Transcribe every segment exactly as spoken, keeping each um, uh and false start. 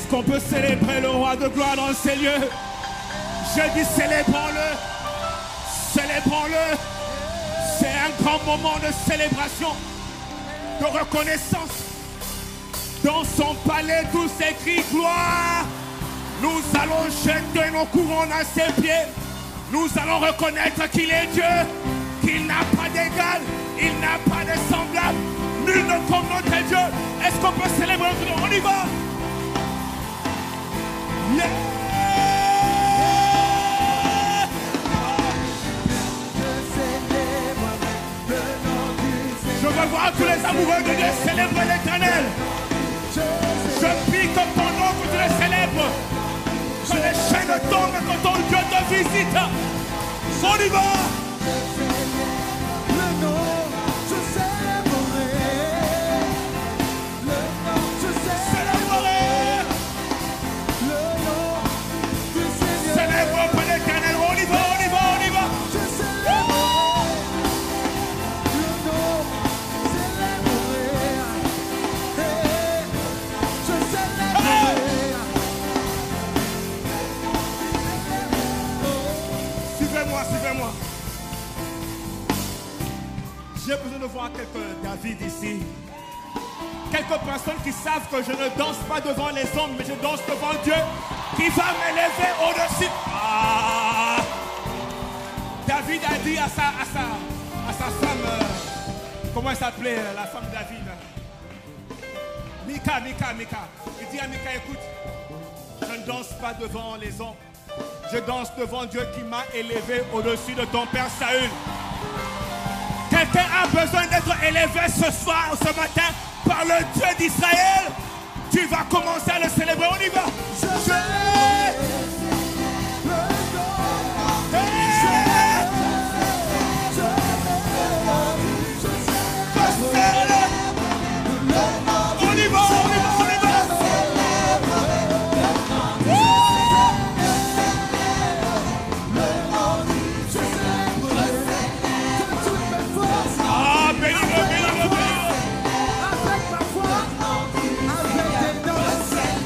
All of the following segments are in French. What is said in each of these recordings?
qu'on peut célébrer le roi de gloire dans ces lieux? Je dis célébrons-le. Célébrons-le. C'est un grand moment de célébration, de reconnaissance. Dans son palais, tous écrit gloire. Nous allons jeter nos couronnes à ses pieds. Nous allons reconnaître qu'il est Dieu, qu'il n'a pas d'égal, il n'a pas de semblable. Nul ne comme notre Dieu. Est-ce qu'on peut célébrer? On y va. Yeah. Je veux voir tous les amoureux de Dieu célébrer l'Éternel. Je prie que ton nom, que tu le célèbres. Que les chaînes tombent, que ton Dieu te visite. On y va. Le nom, je célébrerai. Le nom, je célébrerai. Le nom du Seigneur. Célèbre pour l'Éternel. On y va, on y va, on y va. Je célébrerai. Le nom, célébrerai. Je célébrerai. Suivez-moi, suivez-moi. J'ai besoin de voir quelques David ici. Quelques personnes qui savent que je ne danse pas devant les hommes, mais je danse devant Dieu qui va m'élever au-dessus. Ah! David a dit à sa, à sa, à sa femme, euh, comment elle s'appelait, euh, la femme de David? Mika, Mika, Mika. Il dit à Mika, écoute, je ne danse pas devant les hommes. Je danse devant Dieu qui m'a élevé au-dessus de ton père Saül. Quelqu'un a besoin d'être élevé ce soir, ce matin, par le Dieu d'Israël. Tu vas commencer à le célébrer. On y va. Je célèbre le nom. Je célèbre. Je célèbre le nom. On y va, on y va, on y va. Ah, bénis-le, bénis-le, bénis-le. Avec ma foi, avec tes noms.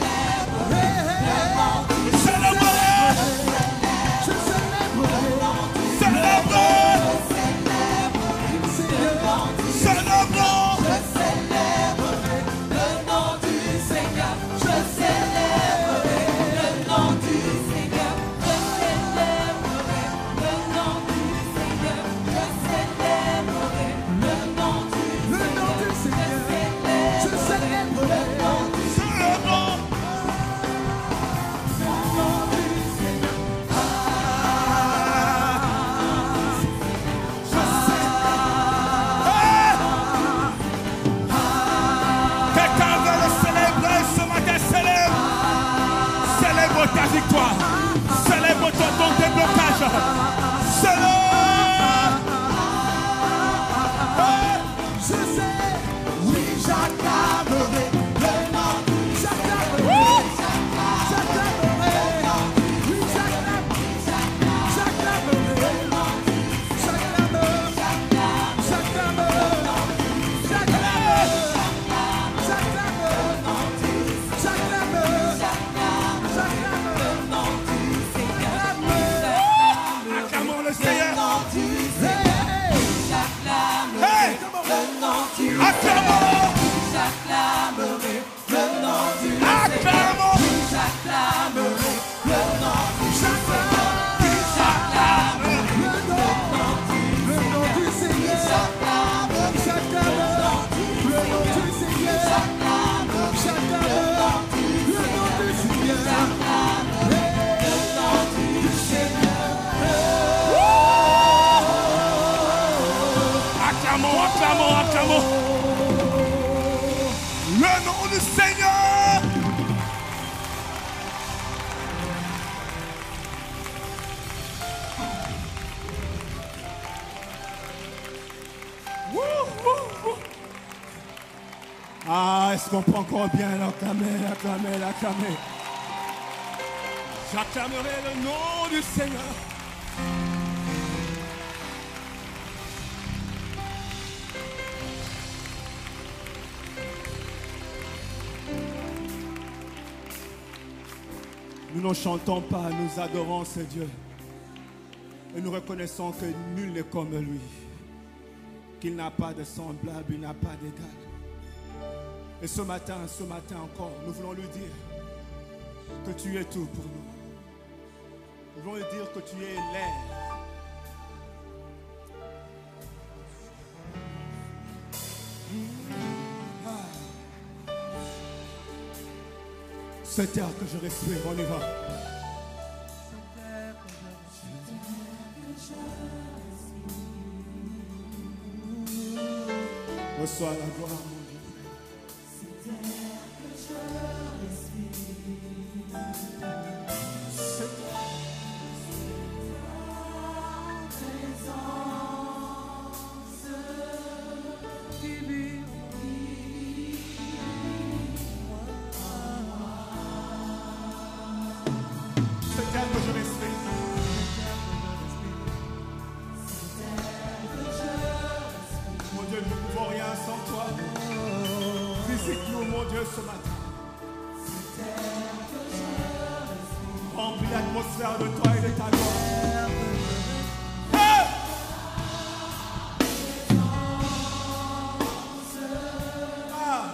Le nom du Seigneur. Ah, est-ce qu'on peut encore bien l'acclamer, l'acclamer, l'acclamer? J'acclamerai le nom du Seigneur. ne chantons pas, nous adorons ce Dieu. Et nous reconnaissons que nul n'est comme lui. Qu'il n'a pas de semblable, il n'a pas d'égal. Et ce matin, ce matin encore, nous voulons lui dire que tu es tout pour nous. Nous voulons lui dire que tu es l'air. Cet air que je respire, on y va. Reçois la gloire, mon Dieu. Cet air que je respire. Cet air. Visite-nous, mon Dieu, ce matin. Remplis l'atmosphère de toi et de ta gloire. Hey! Ah!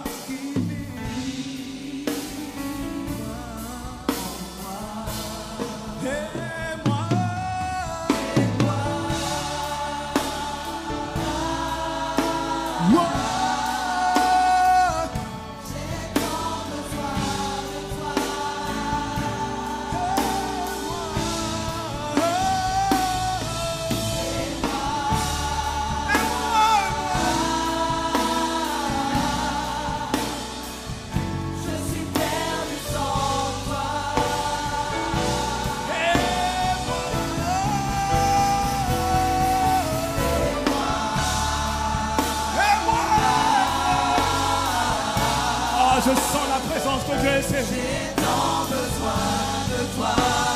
Je sens la présence de Dieu ici. J'ai tant besoin de toi.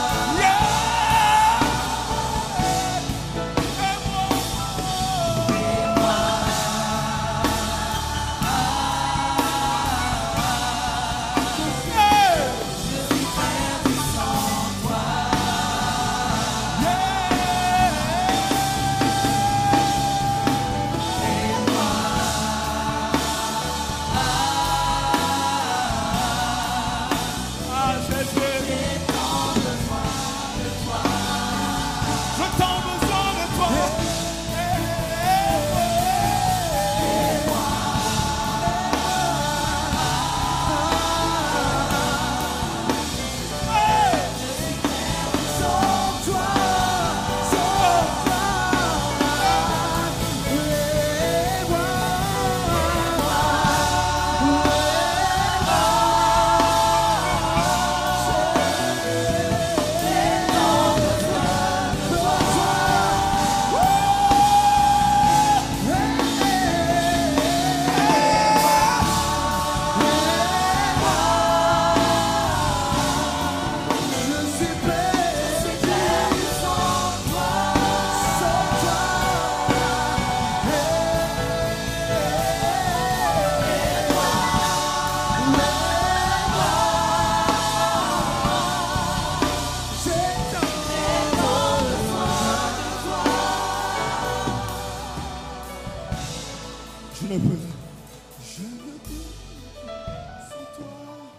Je ne peux, je ne peux sans toi.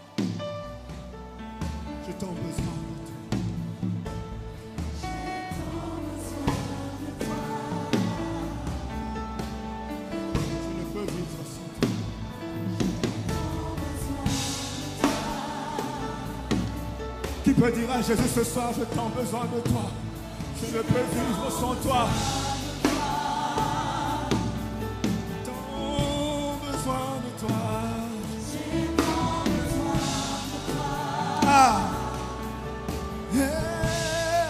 J'ai tant besoin de toi. J'ai tant besoin de toi. Je ne peux vivre sans toi. Qui peut dire à Jésus ce soir, j'ai tant besoin de toi. Je ne peux vivre sans toi. Ah. Yeah.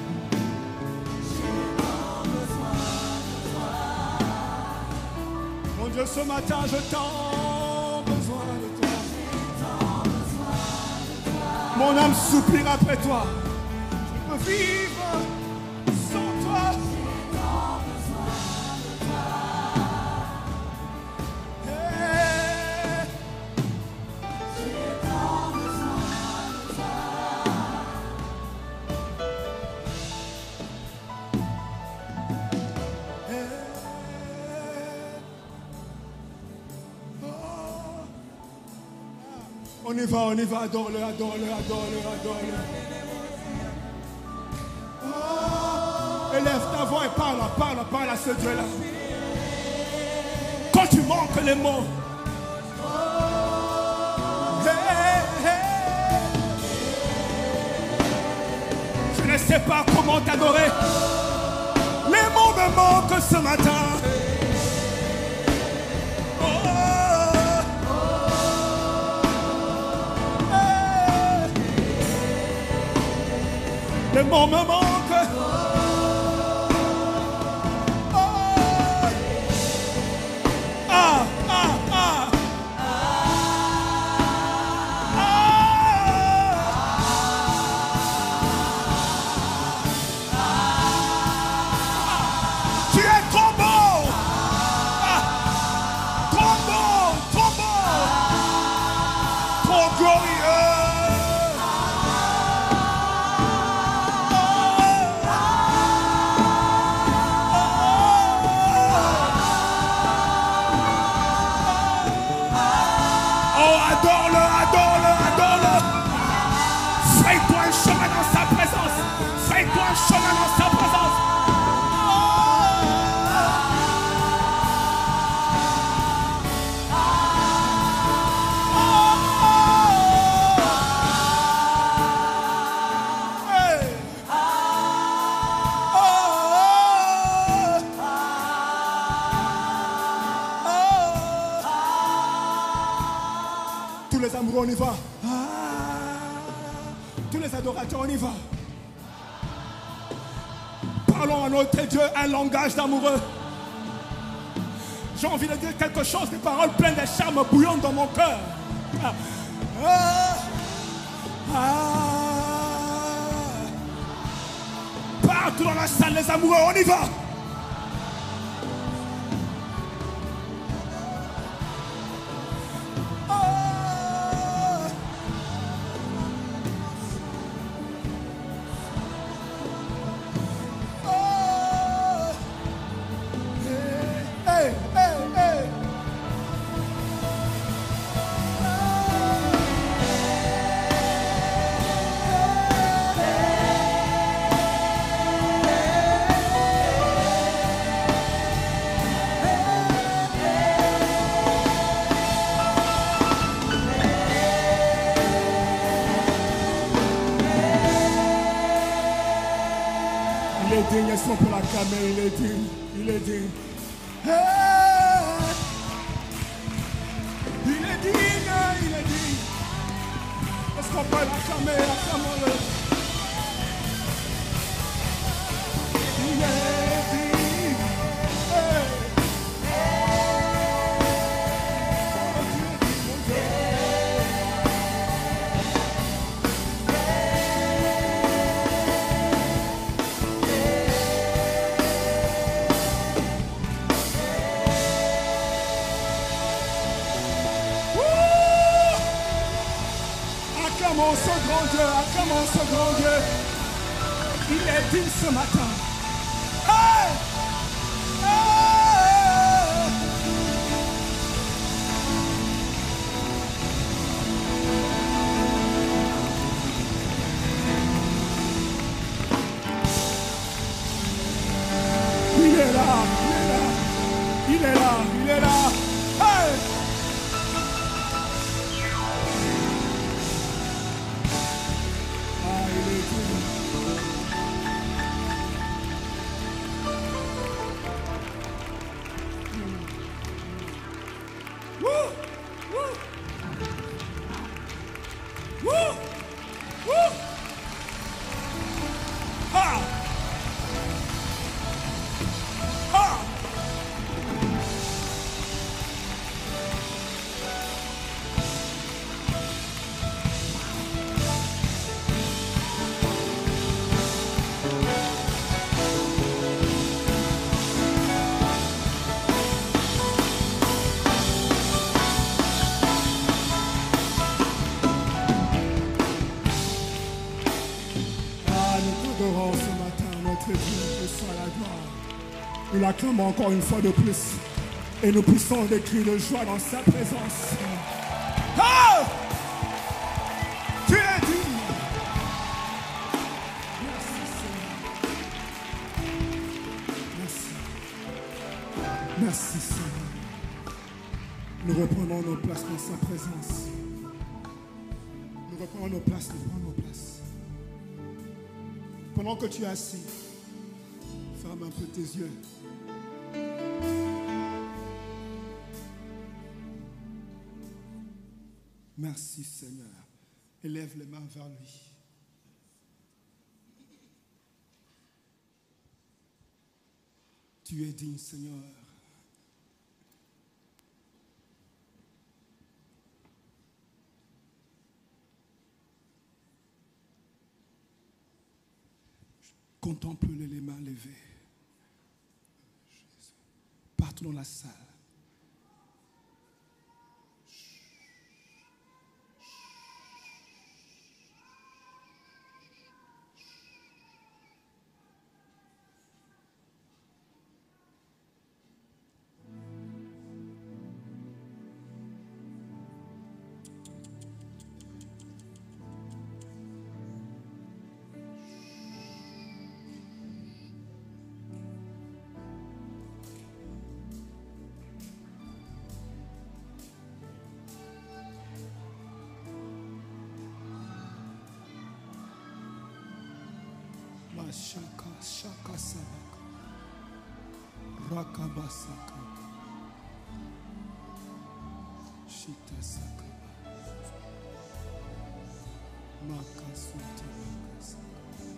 Mon Dieu, ce matin, je t'en besoin de toi. Mon âme soupire après toi. Je peux vivre sans toi. On y va, on y va, adore-le, adore-le, adore-le, adore-le. Oh, élève ta voix et parle, parle, parle à ce Dieu-là. Quand tu manques les mots. Hey, hey. Je ne sais pas comment t'adorer. Les mots me manquent ce matin. Les mots me manquent. Oh. Ah, ah, ah. Ah. Tu es trop beau. Ah. Trop beau, trop beau. Trop glorieux. Chemin dans sa présence. Hey. Tous les amoureux, on y va. Tous les adorateurs, on y va. Parlons à notre Dieu un langage d'amoureux. J'ai envie de dire quelque chose, des paroles pleines de charme bouillonnent dans mon cœur. Ah, ah, ah. Partout dans la salle, les amoureux, on y va. Laissons pour la caméra, il est digne, il est digne. Hey! Il est digne, il est digne. Est-ce qu'on peut l'acclamer, acclamons-le. Il est digne. Hey! Oh Dieu, mon Dieu. Acclamons ce grand Dieu, acclamons ce grand Dieu. Il est digne ce matin. Hey! Hey! Il est là, il est là, il est là, il est là. Hey! Nous l'acclamons encore une fois de plus. Et nous poussons des cris de joie dans sa présence. Oh! Merci Seigneur. Nous reprenons nos places dans sa présence. Nous reprenons nos places, nous reprenons nos places. Pendant que tu es assis, ferme un peu tes yeux. Merci Seigneur. Élève les mains vers lui. Tu es digne Seigneur. Contemple-les les mains levées. Partout dans la salle. Shaka shaka sabaka rakabasaka shita sakaba makasuti makasaka.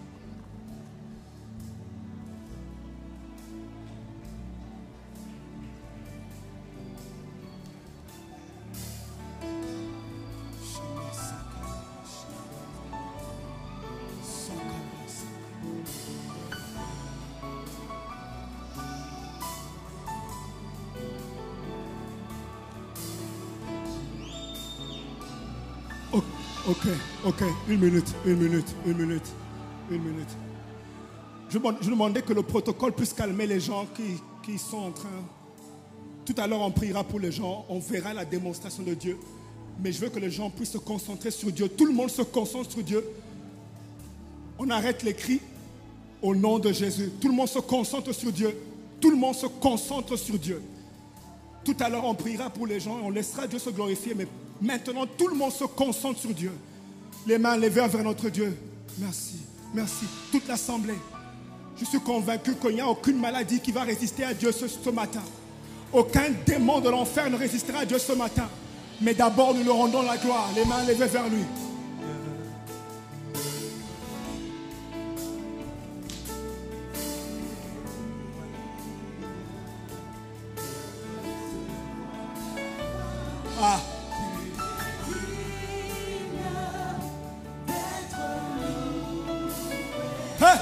Ok, ok, une minute, une minute, une minute, une minute. Je, je demandais que le protocole puisse calmer les gens qui, qui sont en train. Tout à l'heure, on priera pour les gens, on verra la démonstration de Dieu. Mais je veux que les gens puissent se concentrer sur Dieu. Tout le monde se concentre sur Dieu. On arrête les cris au nom de Jésus. Tout le monde se concentre sur Dieu. Tout le monde se concentre sur Dieu. Tout à l'heure, on priera pour les gens, on laissera Dieu se glorifier, mais maintenant, tout le monde se concentre sur Dieu. Les mains levées vers notre Dieu. Merci, merci. Toute l'assemblée. Je suis convaincu qu'il n'y a aucune maladie qui va résister à Dieu ce, ce matin. Aucun démon de l'enfer ne résistera à Dieu ce matin. Mais d'abord, nous lui rendons la gloire. Les mains levées vers lui. Ah. Hey.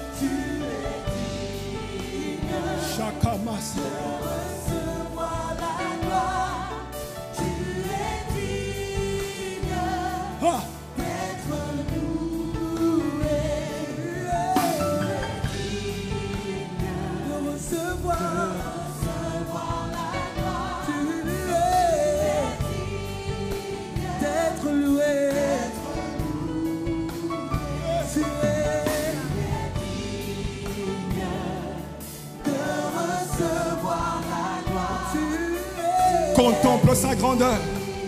Chakamas. Recevoir la gloire, tu es digne Ah. d'être loué. Tu es digne de recevoir, recevoir la gloire. Tu es digne d'être loué. Tu es digne de recevoir la gloire. Tu es Contemple sa grandeur.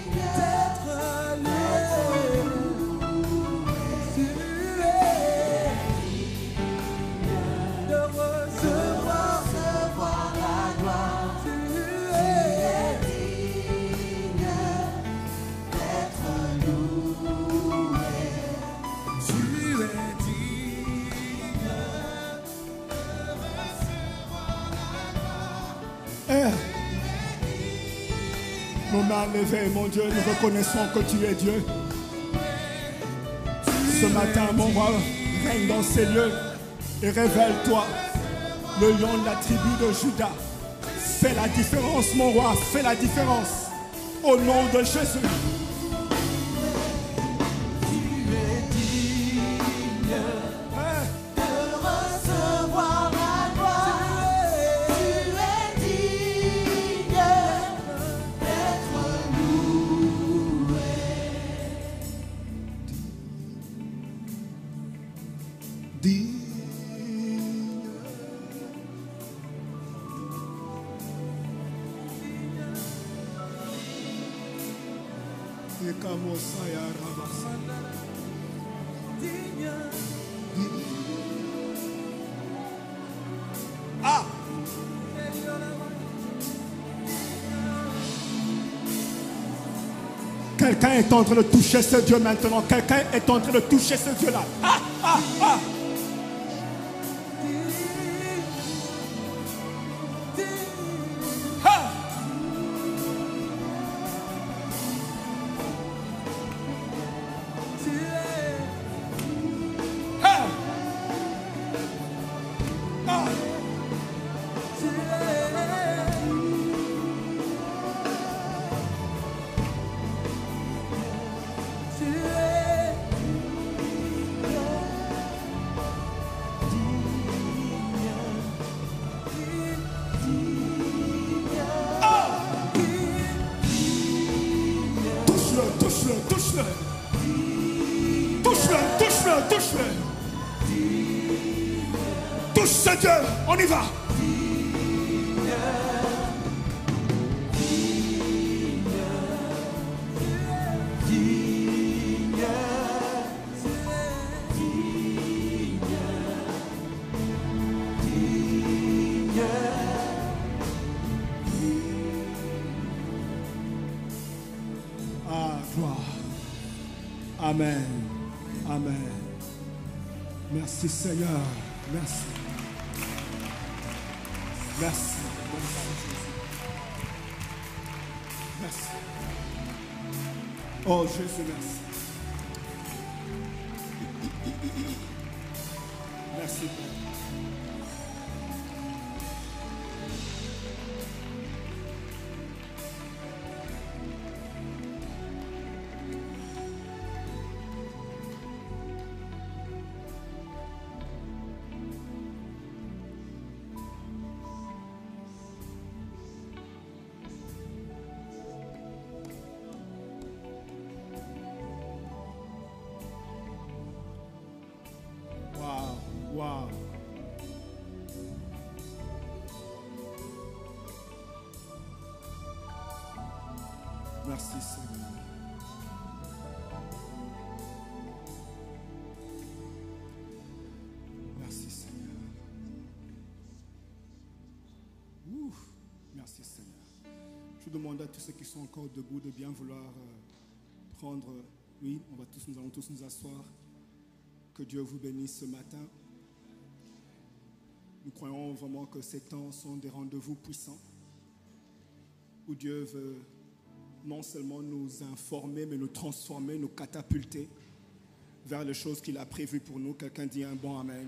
Nos mains levées, mon Dieu, nous reconnaissons que tu es Dieu. Ce matin, mon roi, règne dans ces lieux et révèle-toi, le lion de la tribu de Juda. Fais la différence, mon roi, fais la différence. Au nom de Jésus. Ah! Quelqu'un est en train de toucher ce Dieu maintenant. Quelqu'un est en train de toucher ce Dieu-là. Ah, ah, ah. Ah. Ah. Ah. Touche-le, touche-le. Touche-le, touche-le, touche-le. Touche ce Dieu, on y va. Amen. Amen. Merci Seigneur. Merci. Merci. Merci. Oh Jésus, merci. Merci Père. Wow. Merci Seigneur. Merci Seigneur. Ouh, merci Seigneur. Je demande à tous ceux qui sont encore debout de bien vouloir euh, prendre, oui, on va tous, nous allons tous nous asseoir. Que Dieu vous bénisse ce matin. Nous croyons vraiment que ces temps sont des rendez-vous puissants où Dieu veut non seulement nous informer, mais nous transformer, nous catapulter vers les choses qu'il a prévues pour nous. Quelqu'un dit un bon amen.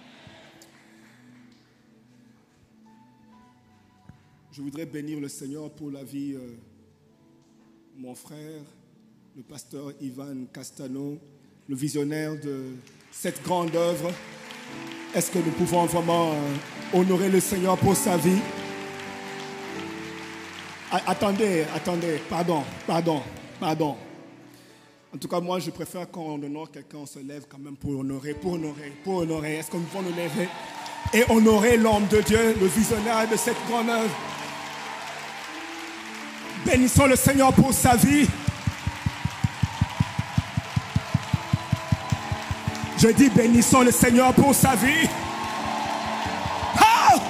Je voudrais bénir le Seigneur pour la vie de euh, mon frère, le pasteur Ivan Castano, le visionnaire de cette grande œuvre. Est-ce que nous pouvons vraiment euh, honorer le Seigneur pour sa vie? A- attendez, attendez, pardon, pardon, pardon. En tout cas, moi, je préfère quand on honore quelqu'un, on se lève quand même pour honorer, pour honorer, pour honorer. Est-ce que nous pouvons nous lever et honorer l'homme de Dieu, le visionnaire de cette grande œuvre? Bénissons le Seigneur pour sa vie. Je dis bénissons le Seigneur pour sa vie. Ah!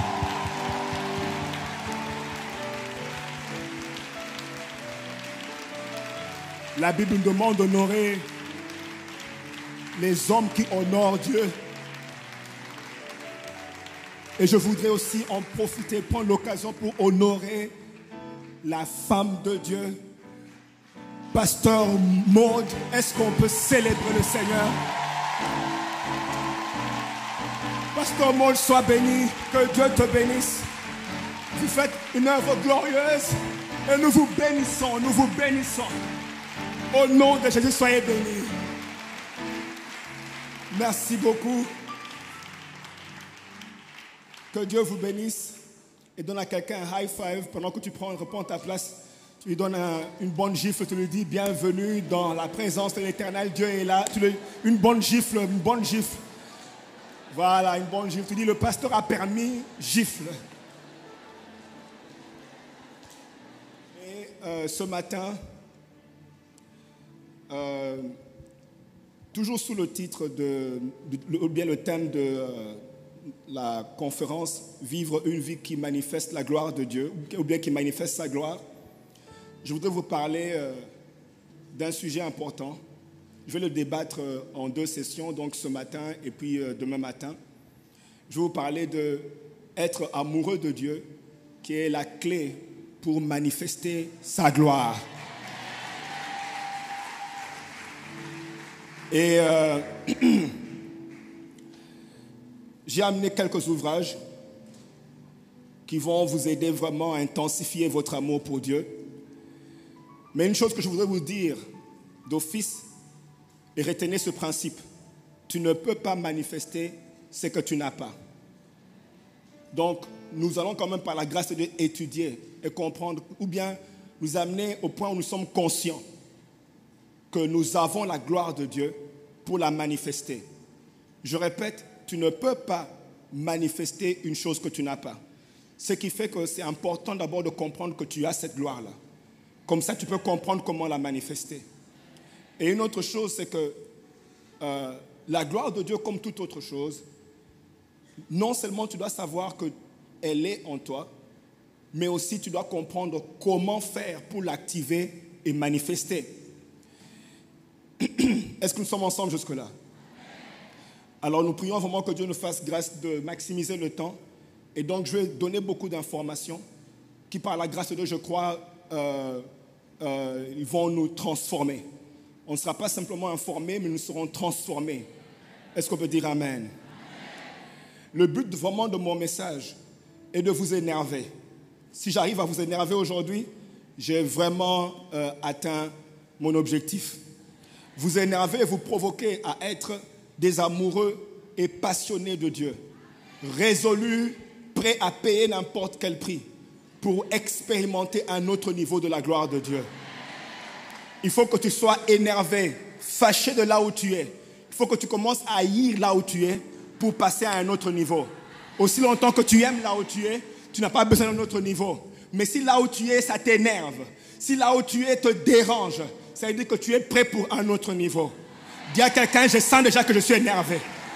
La Bible nous demande d'honorer les hommes qui honorent Dieu. Et je voudrais aussi en profiter, prendre l'occasion pour honorer la femme de Dieu. Pasteur Maud, est-ce qu'on peut célébrer le Seigneur? Pasteur Maud, sois béni, que Dieu te bénisse. Vous faites une œuvre glorieuse et nous vous bénissons, nous vous bénissons. Au nom de Jésus, soyez bénis. Merci beaucoup. Que Dieu vous bénisse et donne à quelqu'un un high five pendant que tu prends, reprends ta place. Tu lui donnes un, une bonne gifle, tu lui dis bienvenue dans la présence de l'Éternel. Dieu est là. Tu lui, une bonne gifle, une bonne gifle. Voilà, une bonne gifle. Tu dis, le pasteur a permis, gifle. Et euh, ce matin, euh, toujours sous le titre de, de, ou bien le thème de euh, la conférence « Vivre une vie qui manifeste la gloire de Dieu » ou bien qui manifeste sa gloire, je voudrais vous parler euh, d'un sujet important. Je vais le débattre euh, en deux sessions, donc ce matin et puis euh, demain matin. Je vais vous parler de être amoureux de Dieu, qui est la clé pour manifester sa gloire. Et euh, j'ai amené quelques ouvrages qui vont vous aider vraiment à intensifier votre amour pour Dieu. Mais une chose que je voudrais vous dire d'office, et retenez ce principe, tu ne peux pas manifester ce que tu n'as pas. Donc, nous allons quand même par la grâce de Dieu étudier et comprendre, ou bien nous amener au point où nous sommes conscients que nous avons la gloire de Dieu pour la manifester. Je répète, tu ne peux pas manifester une chose que tu n'as pas. Ce qui fait que c'est important d'abord de comprendre que tu as cette gloire-là. Comme ça, tu peux comprendre comment la manifester. Et une autre chose, c'est que euh, la gloire de Dieu, comme toute autre chose, non seulement tu dois savoir qu'elle est en toi, mais aussi tu dois comprendre comment faire pour l'activer et manifester. Est-ce que nous sommes ensemble jusque-là? Alors nous prions vraiment que Dieu nous fasse grâce de maximiser le temps. Et donc je vais donner beaucoup d'informations qui, par la grâce de Dieu, je crois, euh, euh, ils vont nous transformer. On ne sera pas simplement informés, mais nous serons transformés. Est-ce qu'on peut dire Amen? Le but vraiment de mon message est de vous énerver. Si j'arrive à vous énerver aujourd'hui, j'ai vraiment euh, atteint mon objectif. Vous énerver et vous provoquer à être des amoureux et passionnés de Dieu, résolus, prêts à payer n'importe quel prix pour expérimenter un autre niveau de la gloire de Dieu. Il faut que tu sois énervé, fâché de là où tu es. Il faut que tu commences à haïr là où tu es pour passer à un autre niveau. Aussi longtemps que tu aimes là où tu es, tu n'as pas besoin d'un autre niveau. Mais si là où tu es, ça t'énerve, si là où tu es te dérange, ça veut dire que tu es prêt pour un autre niveau. Dis à quelqu'un, je sens déjà que je suis énervé.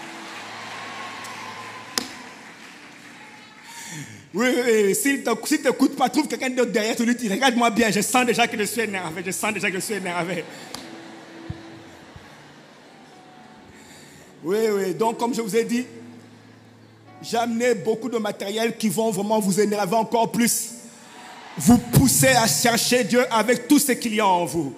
Oui, oui, oui. S'il ne si t'écoute pas, trouve quelqu'un d'autre derrière, tu lui dis, regarde-moi bien, je sens déjà que je suis énervé, je sens déjà que je suis énervé. Oui, oui, donc comme je vous ai dit, j'ai amené beaucoup de matériel qui vont vraiment vous énerver encore plus. Vous pousser à chercher Dieu avec tout ce qu'il y a en vous.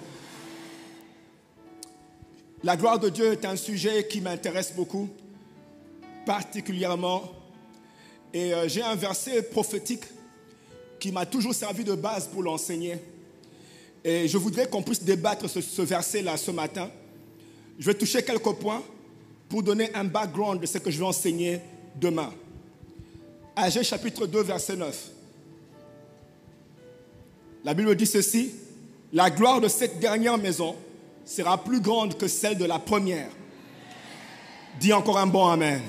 La gloire de Dieu est un sujet qui m'intéresse beaucoup, particulièrement. Et euh, j'ai un verset prophétique qui m'a toujours servi de base pour l'enseigner. Et je voudrais qu'on puisse débattre ce, ce verset-là ce matin. Je vais toucher quelques points pour donner un background de ce que je vais enseigner demain. Agée chapitre deux, verset neuf. La Bible dit ceci: la gloire de cette dernière maison sera plus grande que celle de la première. Dis encore un bon amen.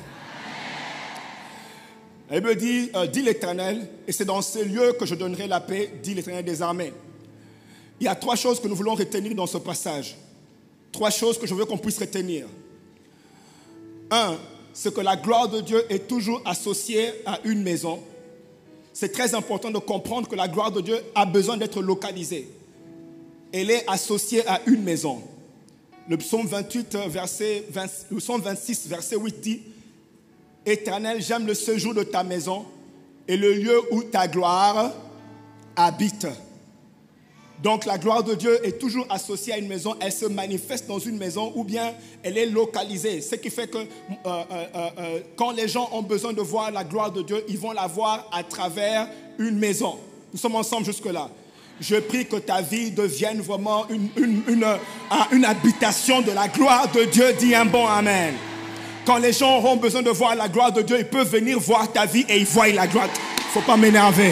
La Bible dit, euh, dit l'Éternel, et c'est dans ces lieux que je donnerai la paix, dit l'Éternel des armées. Il y a trois choses que nous voulons retenir dans ce passage. Trois choses que je veux qu'on puisse retenir. Un, c'est que la gloire de Dieu est toujours associée à une maison. C'est très important de comprendre que la gloire de Dieu a besoin d'être localisée. Elle est associée à une maison. Le psaume vingt-huit, verset vingt, le psaume vingt-six, verset huit dit: Éternel, j'aime le séjour de ta maison et le lieu où ta gloire habite. Donc la gloire de Dieu est toujours associée à une maison, elle se manifeste dans une maison ou bien elle est localisée. Ce qui fait que euh, euh, euh, quand les gens ont besoin de voir la gloire de Dieu, ils vont la voir à travers une maison. Nous sommes ensemble jusque-là. Je prie que ta vie devienne vraiment une, une, une, une habitation de la gloire de Dieu. Dis un bon amen. Quand les gens auront besoin de voir la gloire de Dieu, ils peuvent venir voir ta vie et ils voient la gloire. Il ne faut pas m'énerver.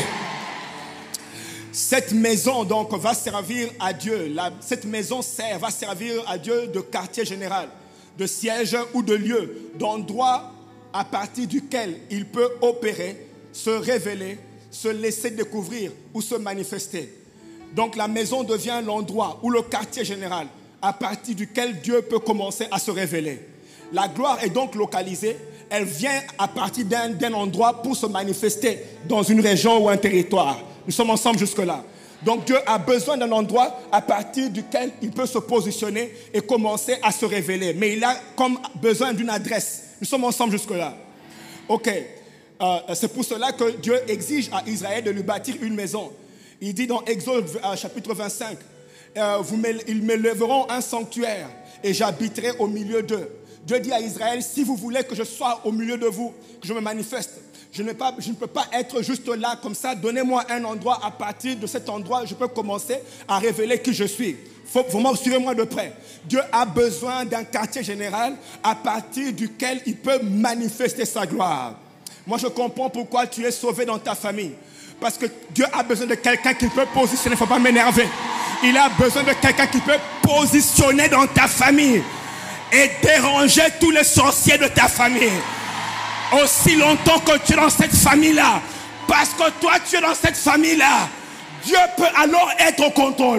Cette maison donc va servir à Dieu. La, cette maison sert, va servir à Dieu de quartier général, de siège ou de lieu, d'endroit à partir duquel il peut opérer, se révéler, se laisser découvrir ou se manifester. Donc la maison devient l'endroit ou le quartier général à partir duquel Dieu peut commencer à se révéler. La gloire est donc localisée. Elle vient à partir d'un, d'un endroit pour se manifester dans une région ou un territoire. Nous sommes ensemble jusque-là. Donc Dieu a besoin d'un endroit à partir duquel il peut se positionner et commencer à se révéler. Mais il a comme besoin d'une adresse. Nous sommes ensemble jusque-là. Ok. Euh, c'est pour cela que Dieu exige à Israël de lui bâtir une maison. Il dit dans Exode euh, chapitre vingt-cinq, euh, vous ils me lèveront un sanctuaire et j'habiterai au milieu d'eux. Dieu dit à Israël, si vous voulez que je sois au milieu de vous, que je me manifeste, je ne, pas, je ne peux pas être juste là comme ça. Donnez-moi un endroit. À partir de cet endroit, je peux commencer à révéler qui je suis. Faut, vraiment, suivez-moi de près. Dieu a besoin d'un quartier général à partir duquel il peut manifester sa gloire. Moi, je comprends pourquoi tu es sauvé dans ta famille. Parce que Dieu a besoin de quelqu'un qui peut positionner. Il ne faut pas m'énerver. Il a besoin de quelqu'un qui peut positionner dans ta famille et déranger tous les sorciers de ta famille. Aussi longtemps que tu es dans cette famille-là, parce que toi tu es dans cette famille-là, Dieu peut alors être au contrôle.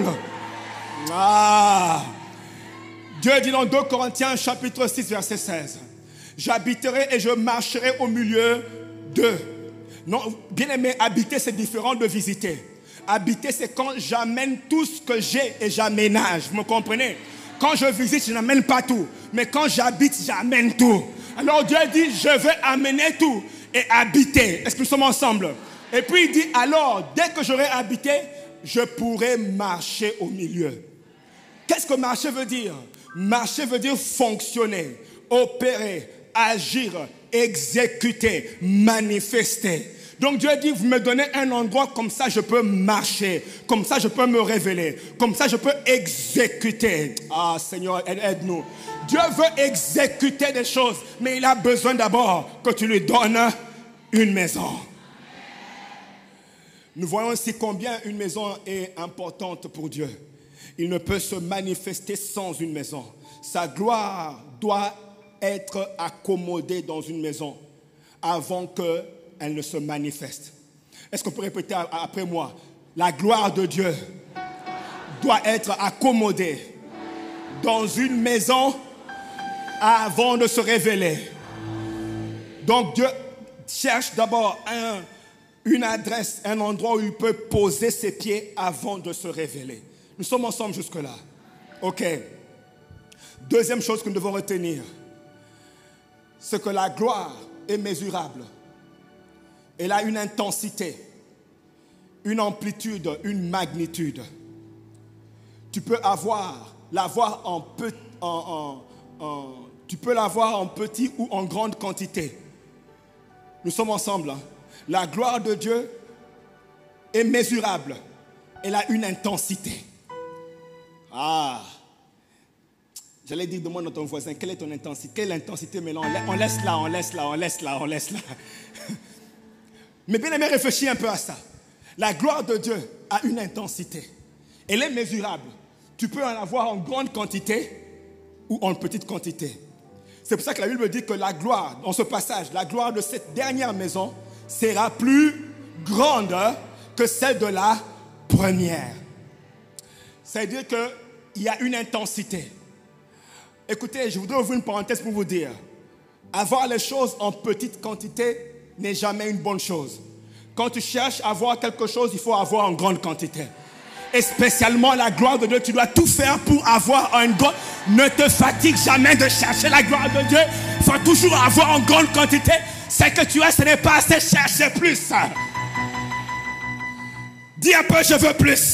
Ah. Dieu dit dans deux Corinthiens chapitre six verset seize, j'habiterai et je marcherai au milieu d'eux. Non, bien aimé, habiter c'est différent de visiter. Habiter c'est quand j'amène tout ce que j'ai et j'aménage, vous me comprenez? Quand je visite, je n'amène pas tout. Mais quand j'habite, j'amène tout. Alors Dieu dit, je vais amener tout et habiter. Est-ce que nous sommes ensemble? Et puis il dit, alors, dès que j'aurai habité, je pourrai marcher au milieu. Qu'est-ce que marcher veut dire? Marcher veut dire fonctionner, opérer, agir, exécuter, manifester. Donc Dieu dit, vous me donnez un endroit, comme ça je peux marcher, comme ça je peux me révéler, comme ça je peux exécuter. Ah Seigneur, aide-nous. Dieu veut exécuter des choses, mais il a besoin d'abord que tu lui donnes une maison. Nous voyons aussi combien une maison est importante pour Dieu. Il ne peut se manifester sans une maison. Sa gloire doit être accommodée dans une maison avant que elle ne se manifeste. Est-ce qu'on peut répéter après moi? La gloire de Dieu doit être accommodée dans une maison avant de se révéler. Donc Dieu cherche d'abord un, une adresse, un endroit où il peut poser ses pieds avant de se révéler. Nous sommes ensemble jusque-là. Ok. Deuxième chose que nous devons retenir, c'est que la gloire est mesurable. Elle a une intensité, une amplitude, une magnitude. Tu peux avoir, l'avoir en, peu, en, en, en, tu peux l'avoir en petit ou en grande quantité. Nous sommes ensemble. Hein? La gloire de Dieu est mesurable. Elle a une intensité. Ah, j'allais dire, demande à ton voisin, quelle est ton intensité? Quelle intensité? Mais là, on laisse là, on laisse là, on laisse là, on laisse là. Mais bien aimé, réfléchis un peu à ça. La gloire de Dieu a une intensité. Elle est mesurable. Tu peux en avoir en grande quantité ou en petite quantité. C'est pour ça que la Bible dit que la gloire, dans ce passage, la gloire de cette dernière maison sera plus grande que celle de la première. C'est-à-dire qu'il y a une intensité. Écoutez, je voudrais ouvrir une parenthèse pour vous dire, avoir les choses en petite quantité n'est jamais une bonne chose. Quand tu cherches à avoir quelque chose, il faut avoir en grande quantité. Et spécialement la gloire de Dieu, tu dois tout faire pour avoir en grande... Ne te fatigue jamais de chercher la gloire de Dieu. Il faut toujours avoir en grande quantité. Ce que tu as, ce n'est pas assez, chercher plus. Dis un peu, je veux plus.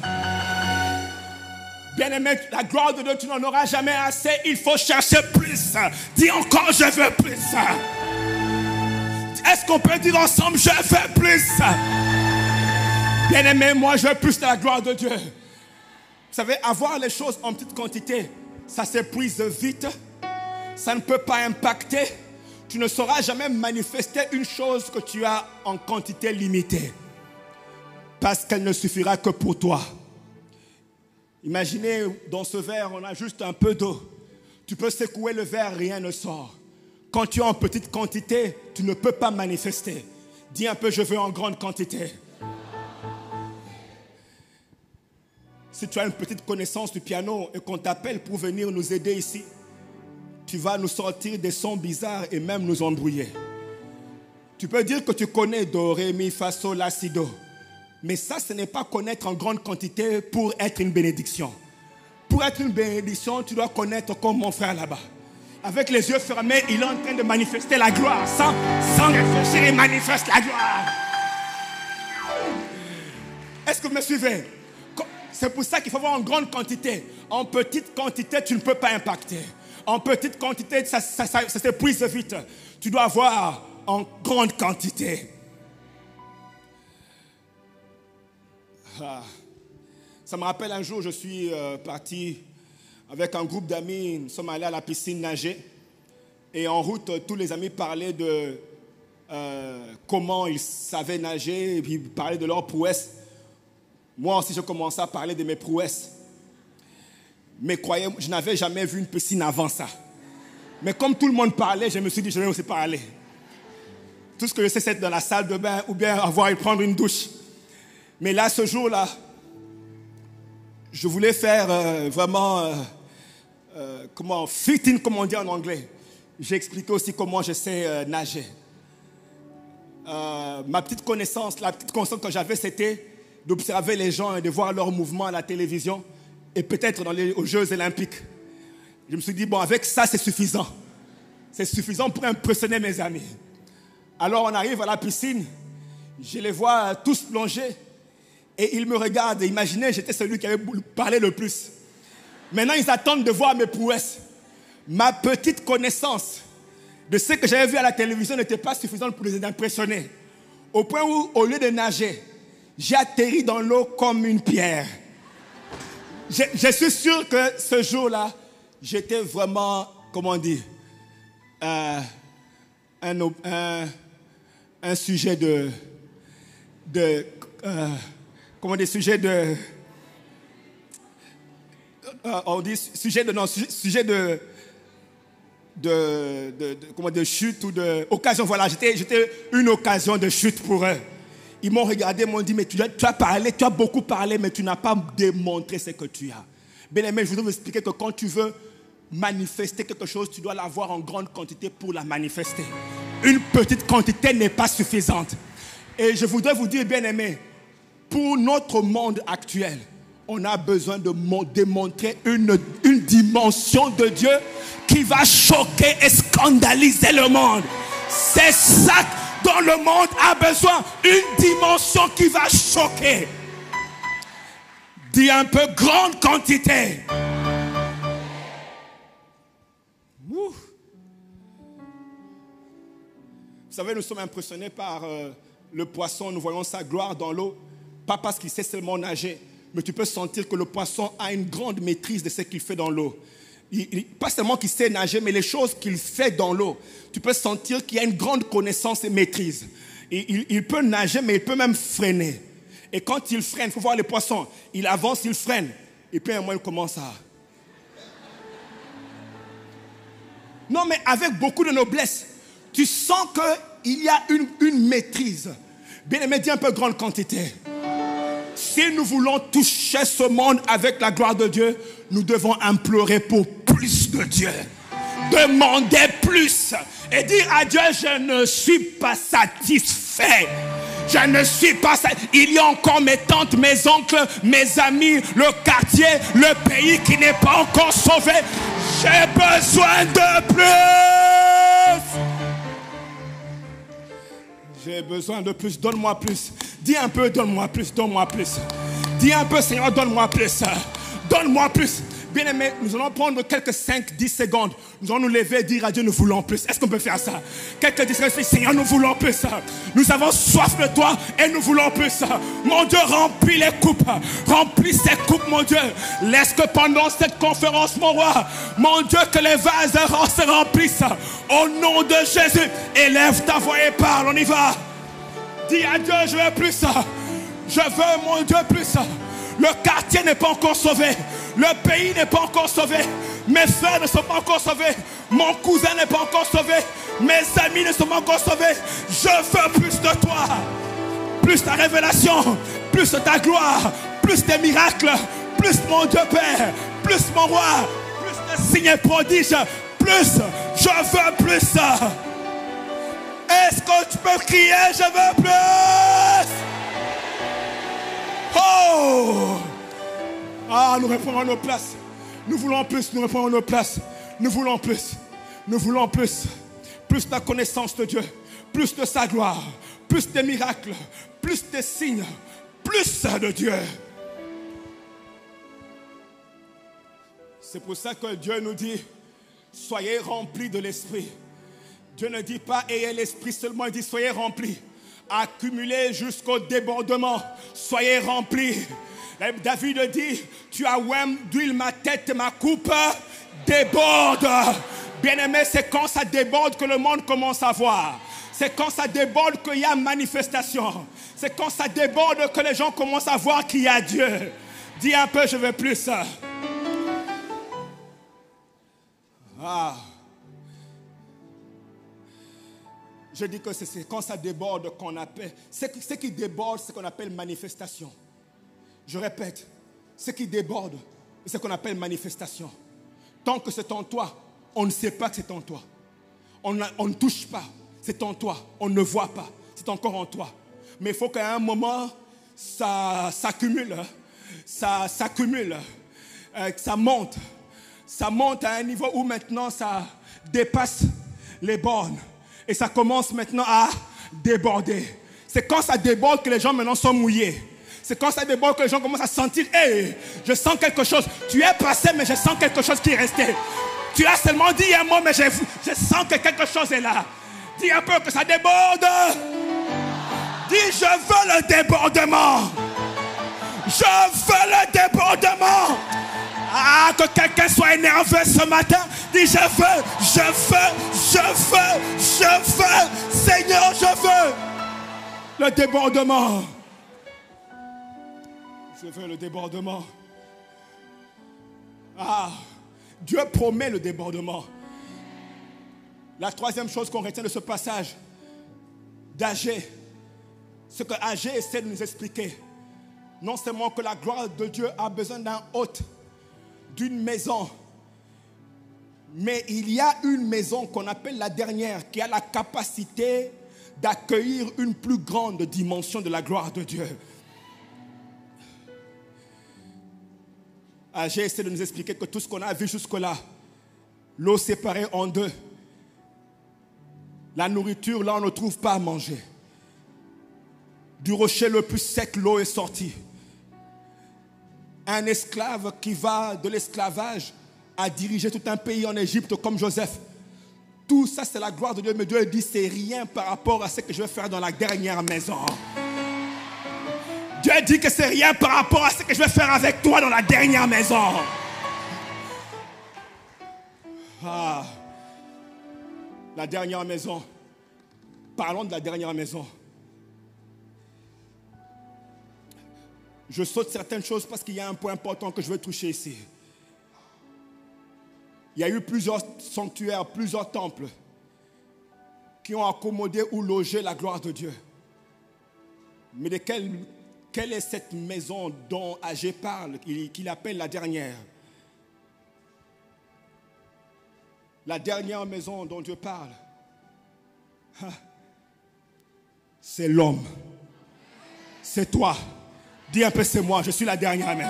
Bien-aimé, la gloire de Dieu, tu n'en auras jamais assez. Il faut chercher plus. Dis encore, je veux plus. Est-ce qu'on peut dire ensemble, je veux plus? Bien-aimé, moi, je veux plus de la gloire de Dieu. Vous savez, avoir les choses en petite quantité, ça s'épuise vite. Ça ne peut pas impacter. Tu ne sauras jamais manifester une chose que tu as en quantité limitée. Parce qu'elle ne suffira que pour toi. Imaginez, dans ce verre, on a juste un peu d'eau. Tu peux secouer le verre, rien ne sort. Quand tu es en petite quantité, tu ne peux pas manifester. Dis un peu, je veux en grande quantité. Si tu as une petite connaissance du piano et qu'on t'appelle pour venir nous aider ici, tu vas nous sortir des sons bizarres et même nous embrouiller. Tu peux dire que tu connais Do, Ré, Mi, Fa, Sol, La, Si, Do. Mais ça, ce n'est pas connaître en grande quantité pour être une bénédiction. Pour être une bénédiction, tu dois connaître comme mon frère là-bas. Avec les yeux fermés, il est en train de manifester la gloire. Sans, sans réfléchir, il manifeste la gloire. Est-ce que vous me suivez? C'est pour ça qu'il faut voir en grande quantité. En petite quantité, tu ne peux pas impacter. En petite quantité, ça, ça, ça, ça s'épuise vite. Tu dois avoir en grande quantité. Ah. Ça me rappelle un jour, je suis euh, parti avec un groupe d'amis. Nous sommes allés à la piscine nager. Et en route, tous les amis parlaient de euh, comment ils savaient nager. Et puis ils parlaient de leurs prouesses. Moi aussi, je commençais à parler de mes prouesses. Mais croyez-moi, je n'avais jamais vu une piscine avant ça. Mais comme tout le monde parlait, je me suis dit, je vais aussi parler. Tout ce que je sais, c'est être dans la salle de bain ou bien avoir et prendre une douche. Mais là, ce jour-là, je voulais faire euh, vraiment, euh, euh, comment, fit in, comme on dit en anglais. J'ai expliqué aussi comment je sais euh, nager. Euh, ma petite connaissance, la petite connaissance que j'avais, c'était d'observer les gens et de voir leurs mouvements à la télévision et peut-être dans les, aux Jeux Olympiques. Je me suis dit, bon, avec ça, c'est suffisant. C'est suffisant pour impressionner mes amis. Alors, on arrive à la piscine, je les vois tous plonger et ils me regardent. Imaginez, j'étais celui qui avait parlé le plus. Maintenant, ils attendent de voir mes prouesses. Ma petite connaissance de ce que j'avais vu à la télévision n'était pas suffisante pour les impressionner. Au point où, au lieu de nager, j'ai atterri dans l'eau comme une pierre. Je, je suis sûr que ce jour-là, j'étais vraiment, comment dire, euh, un, un, un sujet de, de euh, comment dire, sujet de, euh, on dit sujet de, non, sujet de, de, de, de comment dire, de chute ou de occasion. Voilà, j'étais, j'étais une occasion de chute pour eux. Ils m'ont regardé, m'ont dit, mais tu as, tu as parlé, tu as beaucoup parlé, mais tu n'as pas démontré ce que tu as. Bien aimé, je voudrais vous expliquer que quand tu veux manifester quelque chose, tu dois l'avoir en grande quantité pour la manifester. Une petite quantité n'est pas suffisante. Et je voudrais vous dire, bien aimé, pour notre monde actuel, on a besoin de démontrer une, une dimension de Dieu qui va choquer et scandaliser le monde. C'est ça dont le monde a besoin, une dimension qui va choquer. Dis un peu grande quantité. Ouh. Vous savez, nous sommes impressionnés par euh, le poisson, nous voyons sa gloire dans l'eau, pas parce qu'il sait seulement nager, mais tu peux sentir que le poisson a une grande maîtrise de ce qu'il fait dans l'eau. Il, il, pas seulement qu'il sait nager, mais les choses qu'il fait dans l'eau. Tu peux sentir qu'il y a une grande connaissance et maîtrise. Et il, il peut nager, mais il peut même freiner. Et quand il freine, il faut voir les poissons. Il avance, il freine. Et puis à un moment, il commence à... Non, mais avec beaucoup de noblesse. Tu sens qu'il y a une, une maîtrise. Bien aimé, dis un peu grande quantité. Si nous voulons toucher ce monde avec la gloire de Dieu, nous devons implorer pour plus de Dieu. Demander plus. Et dire à Dieu, je ne suis pas satisfait. Je ne suis pas satisfait. Il y a encore mes tantes, mes oncles, mes amis, le quartier, le pays qui n'est pas encore sauvé. J'ai besoin de plus. J'ai besoin de plus. Donne-moi plus. Dis un peu, donne-moi plus, donne-moi plus. Dis un peu, Seigneur, donne-moi plus. Donne-moi plus. Bien aimé, nous allons prendre quelques cinq dix secondes. Nous allons nous lever et dire à Dieu, nous voulons plus. Est-ce qu'on peut faire ça? Quelques dix secondes, Seigneur, nous voulons plus. Nous avons soif de toi et nous voulons plus. Mon Dieu, remplis les coupes. Remplis ces coupes, mon Dieu. Laisse que pendant cette conférence, mon roi, mon Dieu, que les vases se remplissent. Au nom de Jésus, élève ta voix et parle. On y va. Dis à Dieu, je veux plus. Je veux, mon Dieu, plus. Le quartier n'est pas encore sauvé. Le pays n'est pas encore sauvé. Mes frères ne sont pas encore sauvés. Mon cousin n'est pas encore sauvé. Mes amis ne sont pas encore sauvés. Je veux plus de toi. Plus ta révélation. Plus de ta gloire. Plus tes miracles. plus mon Dieu Père, plus mon roi, plus de signes et prodiges, plus, je veux plus. Est-ce que tu peux crier, je veux plus? Oh! Ah, nous reprenons nos places. Nous voulons plus, nous reprenons nos places. Nous voulons plus. Nous voulons plus. Plus de la connaissance de Dieu. Plus de sa gloire. Plus de miracles. Plus de signes. Plus de Dieu. C'est pour ça que Dieu nous dit, soyez remplis de l'Esprit. Dieu ne dit pas ayez l'Esprit seulement, il dit soyez remplis. Accumulez jusqu'au débordement. Soyez remplis. David dit, tu as oué d'huile ma tête, ma coupe déborde. Bien-aimé, c'est quand ça déborde que le monde commence à voir. C'est quand ça déborde qu'il y a manifestation. C'est quand ça déborde que les gens commencent à voir qu'il y a Dieu. Dis un peu, je veux plus. Ah. Je dis que c'est quand ça déborde qu'on appelle. Ce qui déborde, c'est ce qu'on appelle manifestation. Je répète, ce qui déborde, c'est ce qu'on appelle manifestation. Tant que c'est en toi, on ne sait pas que c'est en toi. On, a, on ne touche pas, c'est en toi. On ne voit pas, c'est encore en toi. Mais il faut qu'à un moment, ça s'accumule, ça s'accumule, euh, ça monte. Ça monte à un niveau où maintenant ça dépasse les bornes. Et ça commence maintenant à déborder. C'est quand ça déborde que les gens maintenant sont mouillés. C'est quand ça déborde que les gens commencent à sentir, hé, hey, je sens quelque chose. Tu es passé, mais je sens quelque chose qui est resté. Tu as seulement dit un mot, mais je, je sens que quelque chose est là. Dis un peu que ça déborde. Dis, je veux le débordement. Je veux le débordement. Ah, que quelqu'un soit énervé ce matin. Dis, je veux, je veux, je veux, je veux. Seigneur, je veux le débordement. Je veux le débordement. Ah, Dieu promet le débordement. La troisième chose qu'on retient de ce passage d'Agé, ce que Agé essaie de nous expliquer, non seulement que la gloire de Dieu a besoin d'un hôte, d'une maison, mais il y a une maison qu'on appelle la dernière qui a la capacité d'accueillir une plus grande dimension de la gloire de Dieu. Agé essaie de nous expliquer que tout ce qu'on a vu jusque-là, l'eau séparée en deux, la nourriture, là on ne trouve pas à manger. Du rocher le plus sec, l'eau est sortie. Un esclave qui va de l'esclavage à diriger tout un pays en Égypte comme Joseph. Tout ça, c'est la gloire de Dieu. Mais Dieu dit, c'est rien par rapport à ce que je vais faire dans la dernière maison. Dieu dit que c'est rien par rapport à ce que je vais faire avec toi dans la dernière maison. Ah, la dernière maison. Parlons de la dernière maison. Je saute certaines choses parce qu'il y a un point important que je veux toucher ici. Il y a eu plusieurs sanctuaires, plusieurs temples qui ont accommodé ou logé la gloire de Dieu. Mais de quelle, quelle est cette maison dont Agé parle, qu'il appelle la dernière? La dernière maison dont Dieu parle, c'est l'homme. C'est toi. Dis un peu, c'est moi, je suis la dernière maison.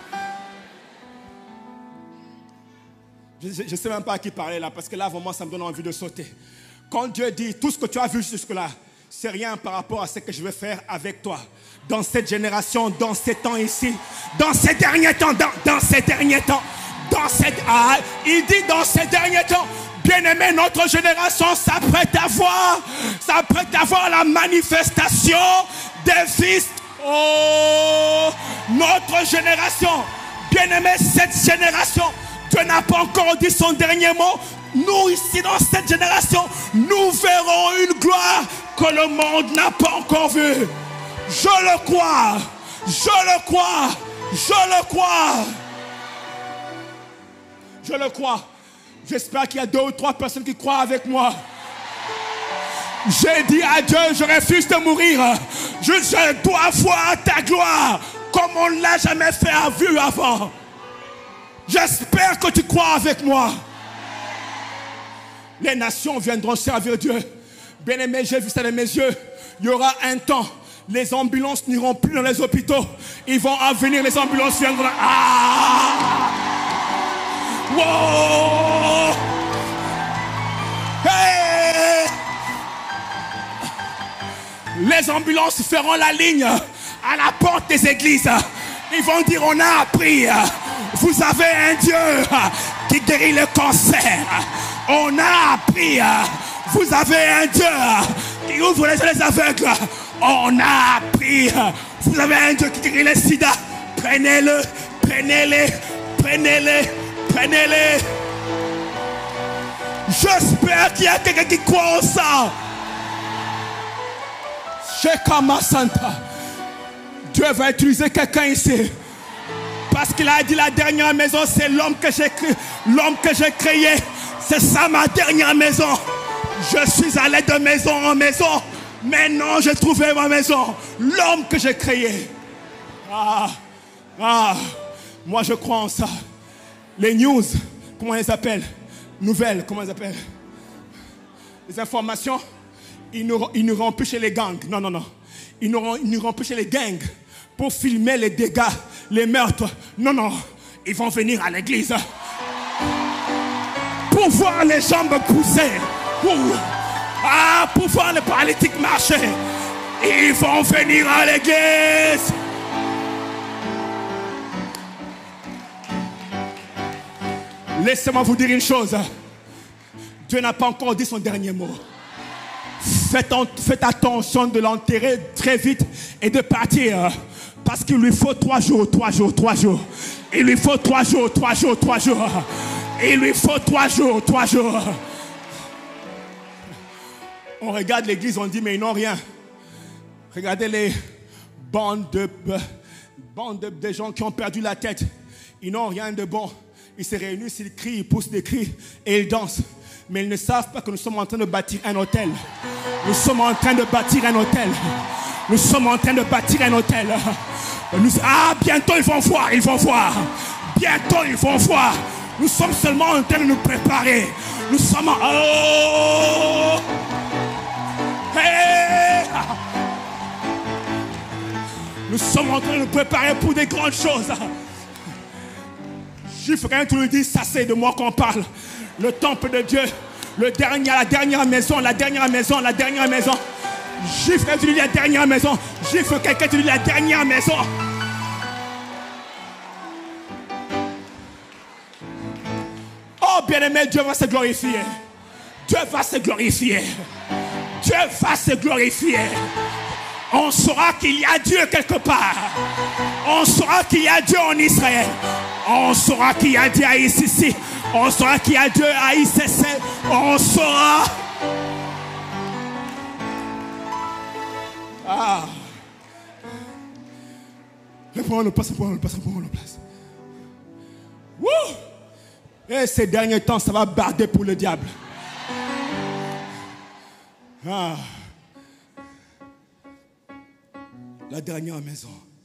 Je ne sais même pas à qui parler là, parce que là, vraiment, ça me donne envie de sauter. Quand Dieu dit, tout ce que tu as vu jusque-là, c'est rien par rapport à ce que je vais faire avec toi. Dans cette génération, dans ces temps ici, dans ces derniers temps, dans, dans ces derniers temps, dans cette... Ah, il dit dans ces derniers temps, bien-aimé, notre génération s'apprête à voir, s'apprête à voir la manifestation des fils. Oh, notre génération, bien-aimé, cette génération, Dieu n'a pas encore dit son dernier mot. Nous, ici, dans cette génération, nous verrons une gloire que le monde n'a pas encore vue. Je le crois, je le crois, je le crois. Je le crois. J'espère qu'il y a deux ou trois personnes qui croient avec moi. J'ai dit à Dieu, je refuse de mourir. Je, je dois voir ta gloire. comme on ne l'a jamais fait à vue avant. J'espère que tu crois avec moi. Les nations viendront servir Dieu. Bien-aimé, j'ai vu ça de mes yeux. Il y aura un temps, les ambulances n'iront plus dans les hôpitaux. Ils vont en venir, les ambulances viendront. Ah! Wow! Hey! Les ambulances feront la ligne à la porte des églises. Ils vont dire, on a appris. Vous avez un Dieu qui guérit le cancer. On a appris. Vous avez un Dieu qui ouvre les yeux des aveugles. On a appris. Vous avez un Dieu qui guérit le sida. Prenez-le, prenez-le, prenez-le, prenez-le. J'espère qu'il y a quelqu'un qui croit en ça. Shekama Santa. Dieu va utiliser quelqu'un ici. Parce qu'il a dit la dernière maison, c'est l'homme que j'ai créé. L'homme que j'ai créé. C'est ça ma dernière maison. Je suis allé de maison en maison. Maintenant, j'ai trouvé ma maison. L'homme que j'ai créé. Ah, ah, moi je crois en ça. Les news, comment ils s'appellent? Nouvelles, comment ils appellent? Les informations, ils n'iront plus chez les gangs. Non, non, non. Ils n'iront plus chez les gangs pour filmer les dégâts, les meurtres. Non, non. Ils vont venir à l'église pour voir les jambes pousser. Pour, ah, pour voir les paralytiques marcher. Ils vont venir à l'église. Laissez-moi vous dire une chose. Dieu n'a pas encore dit son dernier mot. Faites, en, faites attention de l'enterrer très vite et de partir. Parce qu'il lui faut trois jours, trois jours, trois jours. Il lui faut trois jours, trois jours, trois jours. Il lui faut trois jours, trois jours. On regarde l'église, on dit mais ils n'ont rien. Regardez les bandes de, bandes de, de gens qui ont perdu la tête. Ils n'ont rien de bon. Ils se réunissent, ils crient, ils poussent des cris et ils dansent. Mais ils ne savent pas que nous sommes en train de bâtir un hôtel. Nous sommes en train de bâtir un hôtel. Nous sommes en train de bâtir un hôtel. Nous, ah, bientôt ils vont voir, ils vont voir. Bientôt ils vont voir. Nous sommes seulement en train de nous préparer. Nous sommes en... Oh! Hey! Nous sommes en train de nous préparer pour des grandes choses. Juif, quand tu lui dis, ça c'est de moi qu'on parle. Le temple de Dieu, le dernier, la dernière maison, la dernière maison, la dernière maison. Juif, quand tu lui dis la dernière maison. Juif, quelqu'un tu lui dis la dernière maison. Oh bien-aimé, Dieu va se glorifier. Dieu va se glorifier. Dieu va se glorifier. On saura qu'il y a Dieu quelque part. On saura qu'il y a Dieu en Israël. On saura qu'il y a Dieu ici. On saura qu'il y a Dieu à I C C. On saura. Ah. Reprenons le place, reprenons le place, reprenons le place. Wouh! Et ces derniers temps, ça va barder pour le diable. Ah. La dernière maison.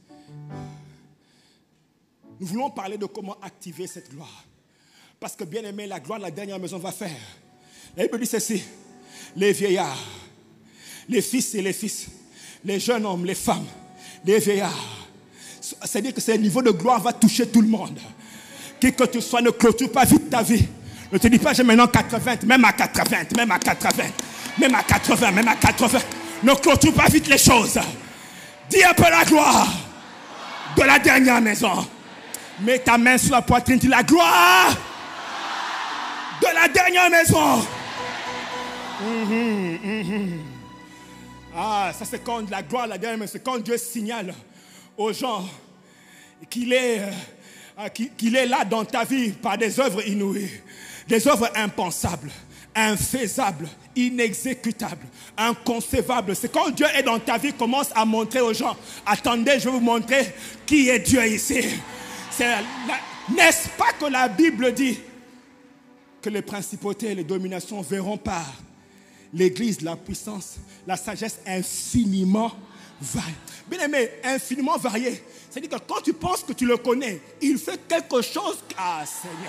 Nous voulons parler de comment activer cette gloire. Parce que bien aimé, la gloire de la dernière maison va faire. La Bible dit ceci. Les vieillards, les fils et les fils, les jeunes hommes, les femmes, les vieillards. C'est-à-dire que ce niveau de gloire va toucher tout le monde. Qui que tu sois, ne clôture pas vite ta vie. Ne te dis pas j'ai maintenant quatre-vingts, même à quatre-vingts, même à quatre-vingts, même à quatre-vingts, même à quatre-vingts. Ne clôture pas vite les choses. Dis un peu la gloire de la dernière maison. Mets ta main sur la poitrine, dis la gloire de la dernière maison. Mm-hmm, mm-hmm. Ah, ça c'est quand la gloire de la dernière maison, c'est quand Dieu signale aux gens qu'il est, euh, qu'il est là dans ta vie par des œuvres inouïes, des œuvres impensables, infaisables, inexécutables, inconcevables. C'est quand Dieu est dans ta vie, commence à montrer aux gens, attendez, je vais vous montrer qui est Dieu ici. N'est-ce pas que la Bible dit que les principautés et les dominations verront par L'église, la puissance, la sagesse infiniment variée. Bien aimé, infiniment variée. C'est-à-dire que quand tu penses que tu le connais, il fait quelque chose. Ah Seigneur,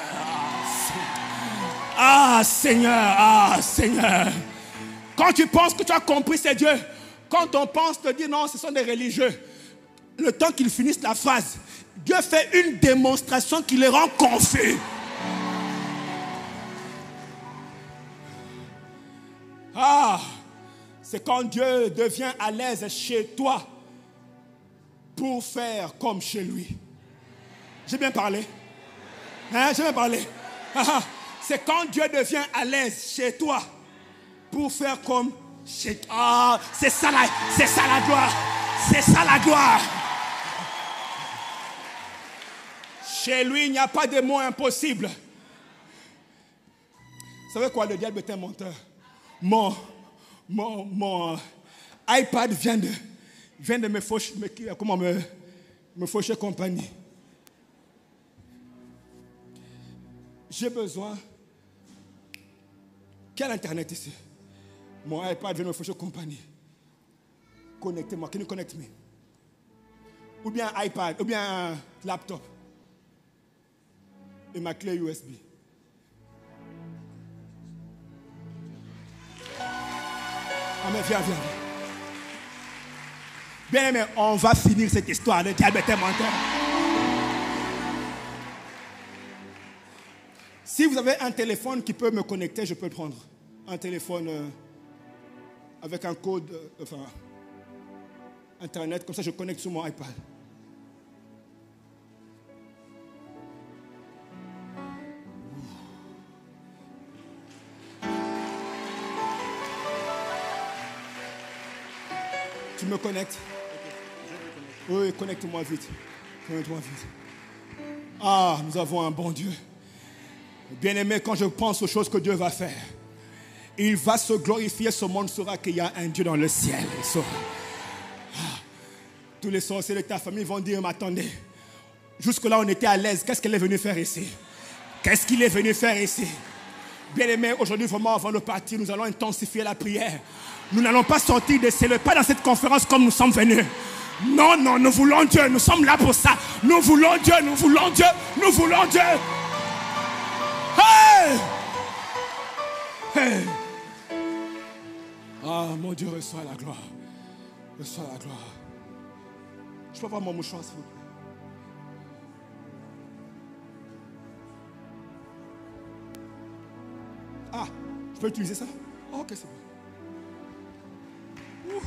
ah Seigneur, ah Seigneur. Quand tu penses que tu as compris, c'est Dieu. Quand on pense te dire non, ce sont des religieux. Le temps qu'ils finissent la phrase, Dieu fait une démonstration qui les rend confus. Ah, c'est quand Dieu devient à l'aise chez toi pour faire comme chez lui. J'ai bien parlé. Hein, j'ai bien parlé. Ah, c'est quand Dieu devient à l'aise chez toi pour faire comme chez toi. Ah, c'est ça la, c'est ça la gloire. C'est ça la gloire. Chez lui, il n'y a pas de mots impossibles. Vous savez quoi, le diable est un menteur. Mon, mon, mon iPad vient de, vient de me faucher, me, comment me, me faucher compagnie. J'ai besoin. Quel internet ici? Mon iPad vient de me faucher compagnie. Connectez-moi, can you connect me? Ou bien un iPad, ou bien un laptop. Et ma clé U S B. Ah mais viens, viens, viens. Bien aimé, on va finir cette histoire. Le diable est un menteur. Si vous avez un téléphone qui peut me connecter, je peux le prendre. Un téléphone euh, avec un code, euh, enfin, Internet, comme ça je connecte sur mon iPad. Tu me connectes? Oui, connecte-moi vite. Connecte-moi vite. Ah, nous avons un bon Dieu. Bien-aimé, quand je pense aux choses que Dieu va faire, il va se glorifier, ce monde saura qu'il y a un Dieu dans le ciel. Ah, tous les sorciers de ta famille vont dire, mais attendez, jusque-là on était à l'aise, qu'est-ce qu'il est venu faire ici? Qu'est-ce qu'il est venu faire ici? Bien-aimé, aujourd'hui, vraiment, avant de partir, nous allons intensifier la prière. Nous n'allons pas sortir de ce lieu, pas dans cette conférence comme nous sommes venus. Non, non, nous voulons Dieu, nous sommes là pour ça. Nous voulons Dieu, nous voulons Dieu, nous voulons Dieu. Hey! Hey! Ah, mon Dieu, reçois la gloire. Reçois la gloire. Je peux avoir mon mouchoir, s'il vous plaît. Ah, je peux utiliser ça? Oh, ok, c'est bon. Ouh.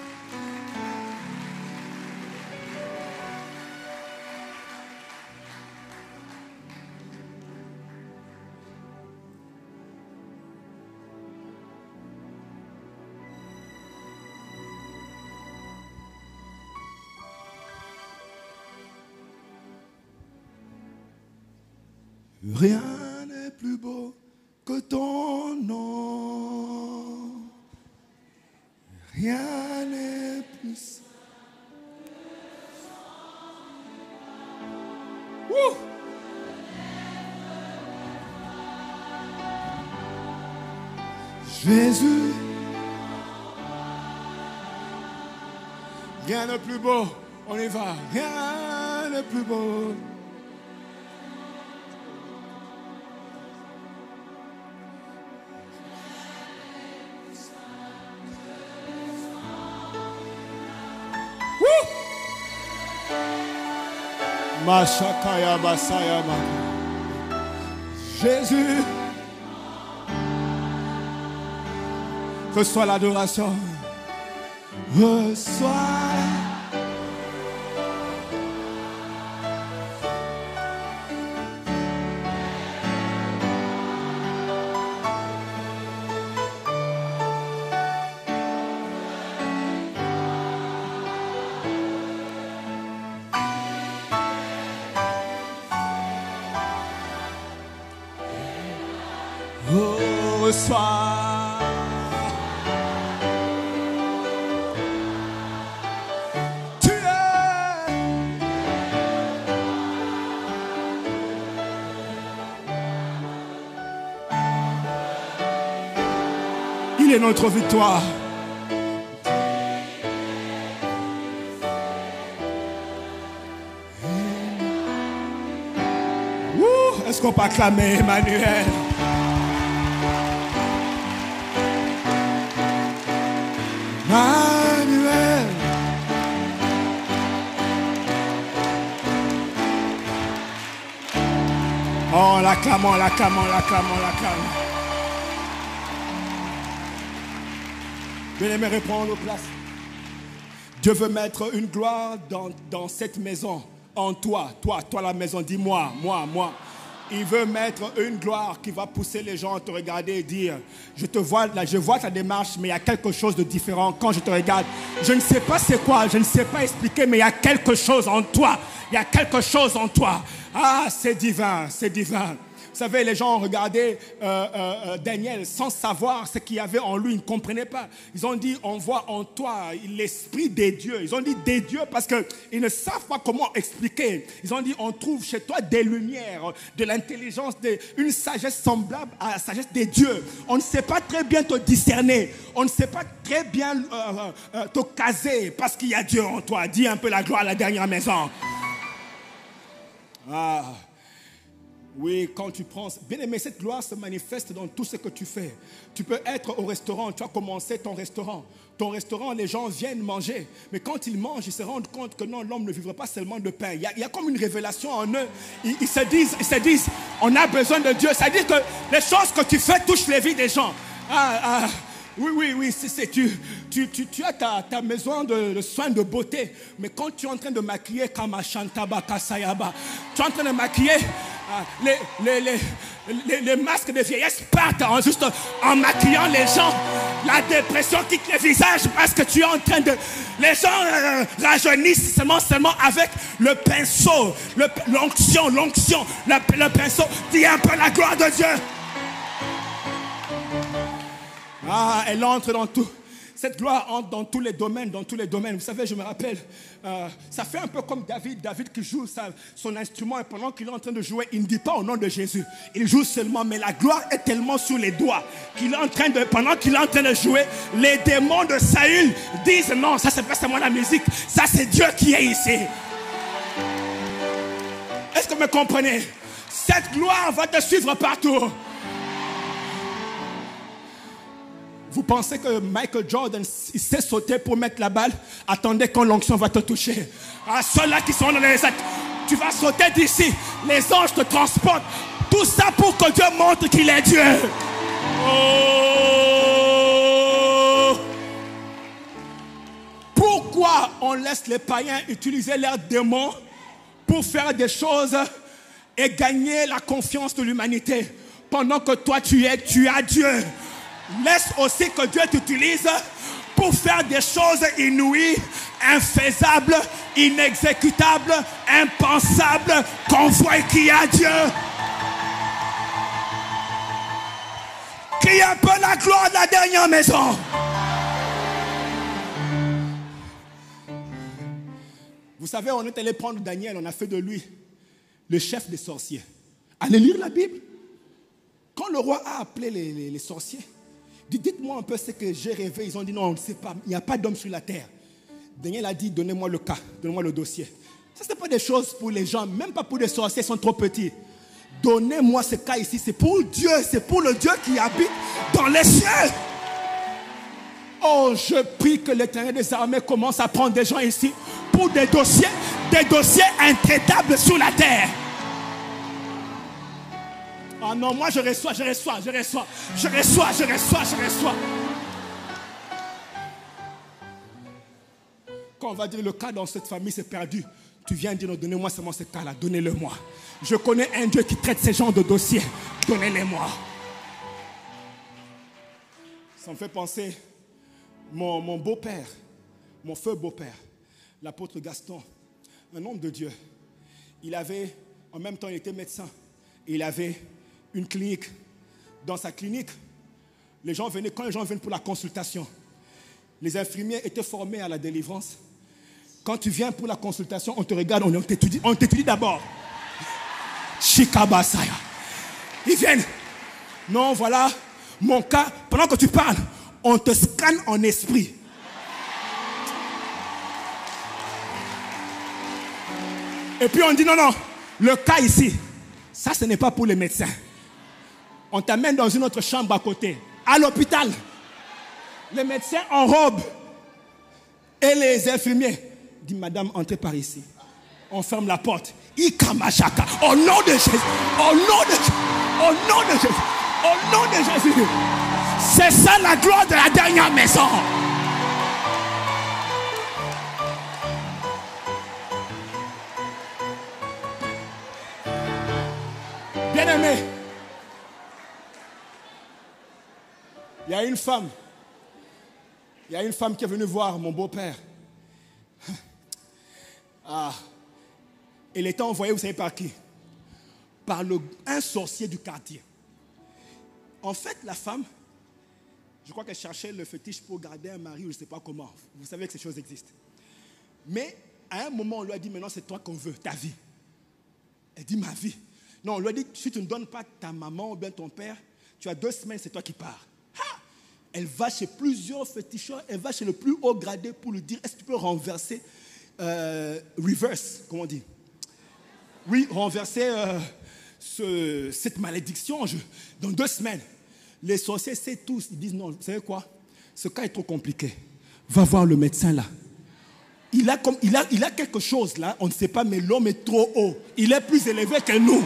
Rien n'est plus beau que ton nom. Rien n'est plus. Ouh. Jésus. Rien n'est plus beau. On y va. Rien n'est plus beau. Mashakaya Basaya Maka. Jésus, reçois l'adoration. Reçois. Reçois. Tu es. Il Il est notre victoire. Ouh, est-ce qu'on peut acclamer Emmanuel? Emmanuel. Oh, l'acclamons, l'acclamons, l'acclamons, l'acclamons. Bien-aimé, reprendre nos places. Dieu veut mettre une gloire dans, dans cette maison, en toi, toi, toi la maison, dis-moi, moi, moi. Il veut mettre une gloire qui va pousser les gens à te regarder et dire, je te vois, là, je vois ta démarche, mais il y a quelque chose de différent quand je te regarde. Je ne sais pas c'est quoi, je ne sais pas expliquer, mais il y a quelque chose en toi. Il y a quelque chose en toi. Ah, c'est divin, c'est divin. Vous savez, les gens ont regardé euh, euh, Daniel sans savoir ce qu'il y avait en lui. Ils ne comprenaient pas. Ils ont dit, on voit en toi l'esprit des dieux. Ils ont dit des dieux parce qu'ils ne savent pas comment expliquer. Ils ont dit, on trouve chez toi des lumières, de l'intelligence, une sagesse semblable à la sagesse des dieux. On ne sait pas très bien te discerner. On ne sait pas très bien euh, euh, te caser parce qu'il y a Dieu en toi. Dis un peu la gloire à la dernière maison. Ah. Oui, quand tu prends... Bien aimé, cette gloire se manifeste dans tout ce que tu fais. Tu peux être au restaurant, tu as commencé ton restaurant. Ton restaurant, les gens viennent manger. Mais quand ils mangent, ils se rendent compte que non, l'homme ne vivra pas seulement de pain. Il y a, il y a comme une révélation en eux. Ils, ils, se disent, ils se disent, on a besoin de Dieu. C'est-à-dire que les choses que tu fais touchent les vies des gens. Ah, ah. Oui, oui, oui, c'est, c'est, tu, tu, tu, tu as ta, ta maison de, de soins de beauté, mais quand tu es en train de maquiller Kamashantaba Kasayaba, tu es en train de maquiller ah, les, les, les, les, les masques de vieillesse partent en, juste en maquillant les gens. La dépression quitte les visages parce que tu es en train de... Les gens euh, rajeunissent seulement, seulement avec le pinceau, le, l'onction, l'onction, le, le pinceau. Dis un peu la gloire de Dieu. Ah, elle entre dans tout. Cette gloire entre dans tous les domaines, dans tous les domaines. Vous savez, je me rappelle, euh, ça fait un peu comme David, David qui joue sa, son instrument et pendant qu'il est en train de jouer, il ne dit pas au nom de Jésus. Il joue seulement, mais la gloire est tellement sous les doigts qu'il est en train de, pendant qu'il est en train de jouer, les démons de Saül disent non, ça c'est pas seulement la musique, ça c'est Dieu qui est ici. Est-ce que vous me comprenez? Cette gloire va te suivre partout. Vous pensez que Michael Jordan, il sait sauter pour mettre la balle? Attendez quand l'onction va te toucher. À ceux-là qui sont dans les actes, tu vas sauter d'ici. Les anges te transportent. Tout ça pour que Dieu montre qu'il est Dieu. Oh! Pourquoi on laisse les païens utiliser leurs démons pour faire des choses et gagner la confiance de l'humanité pendant que toi tu es, tu as Dieu? Laisse aussi que Dieu t'utilise pour faire des choses inouïes, infaisables, inexécutables, impensables, qu'on voit qu'il y a Dieu. Crie un peu la gloire de la dernière maison. Vous savez, on est allé prendre Daniel, on a fait de lui le chef des sorciers. Allez lire la Bible. Quand le roi a appelé les, les, les sorciers, dites-moi un peu ce que j'ai rêvé. Ils ont dit non, on ne sait pas. Il n'y a pas d'homme sur la terre. Daniel a dit, donnez-moi le cas, donnez-moi le dossier. Ça, ce n'est pas des choses pour les gens, même pas pour les sorciers, ils sont trop petits. Donnez-moi ce cas ici, c'est pour Dieu, c'est pour le Dieu qui habite dans les cieux. Oh, je prie que l'Éternel des armées commence à prendre des gens ici pour des dossiers, des dossiers intraitables sur la terre. Ah non, moi je reçois, je reçois, je reçois, je reçois, je reçois, je reçois. Quand on va dire le cas dans cette famille c'est perdu, tu viens dire, donnez-moi seulement ce cas-là, donnez-le-moi. Je connais un Dieu qui traite ces genres de dossiers, donnez-les-moi. Ça me fait penser, mon, mon beau-père, mon feu beau-père, l'apôtre Gaston, un homme de Dieu, il avait, en même temps il était médecin, il avait une clinique. Dans sa clinique, les gens venaient, quand les gens viennent pour la consultation, les infirmiers étaient formés à la délivrance. Quand tu viens pour la consultation, on te regarde, on t'étudie, on t'étudie d'abord. Shikabasaya. Ils viennent. Non, voilà, mon cas, pendant que tu parles, on te scanne en esprit. Et puis on dit non, non, le cas ici, ça ce n'est pas pour les médecins. On t'amène dans une autre chambre à côté, à l'hôpital. Les médecins en robe et les infirmiers disent madame, entrez par ici. On ferme la porte. Ikamashaka. Au nom de Jésus. Au nom de Jésus. Au nom de Jésus. Au nom de Jésus. C'est ça la gloire de la dernière maison. Bien-aimé, il y a une femme. Il y a une femme qui est venue voir mon beau-père. Ah. Elle était envoyée, vous savez par qui? Par le, un sorcier du quartier. En fait, la femme, je crois qu'elle cherchait le fétiche pour garder un mari, ou je ne sais pas comment. Vous savez que ces choses existent. Mais à un moment, on lui a dit, maintenant c'est toi qu'on veut, ta vie. Elle dit, ma vie. Non, on lui a dit, si tu ne donnes pas ta maman ou bien ton père, tu as deux semaines, c'est toi qui pars. Ha! Elle va chez plusieurs féticheurs, elle va chez le plus haut gradé pour lui dire, est-ce que tu peux renverser, euh, reverse, comment on dit? Oui, renverser euh, ce, cette malédiction je, dans deux semaines. Les sorciers savent tous, ils disent non, vous savez quoi? Ce cas est trop compliqué. Va voir le médecin là. Il a, comme, il, a, il a quelque chose là, on ne sait pas, mais l'homme est trop haut. Il est plus élevé que nous.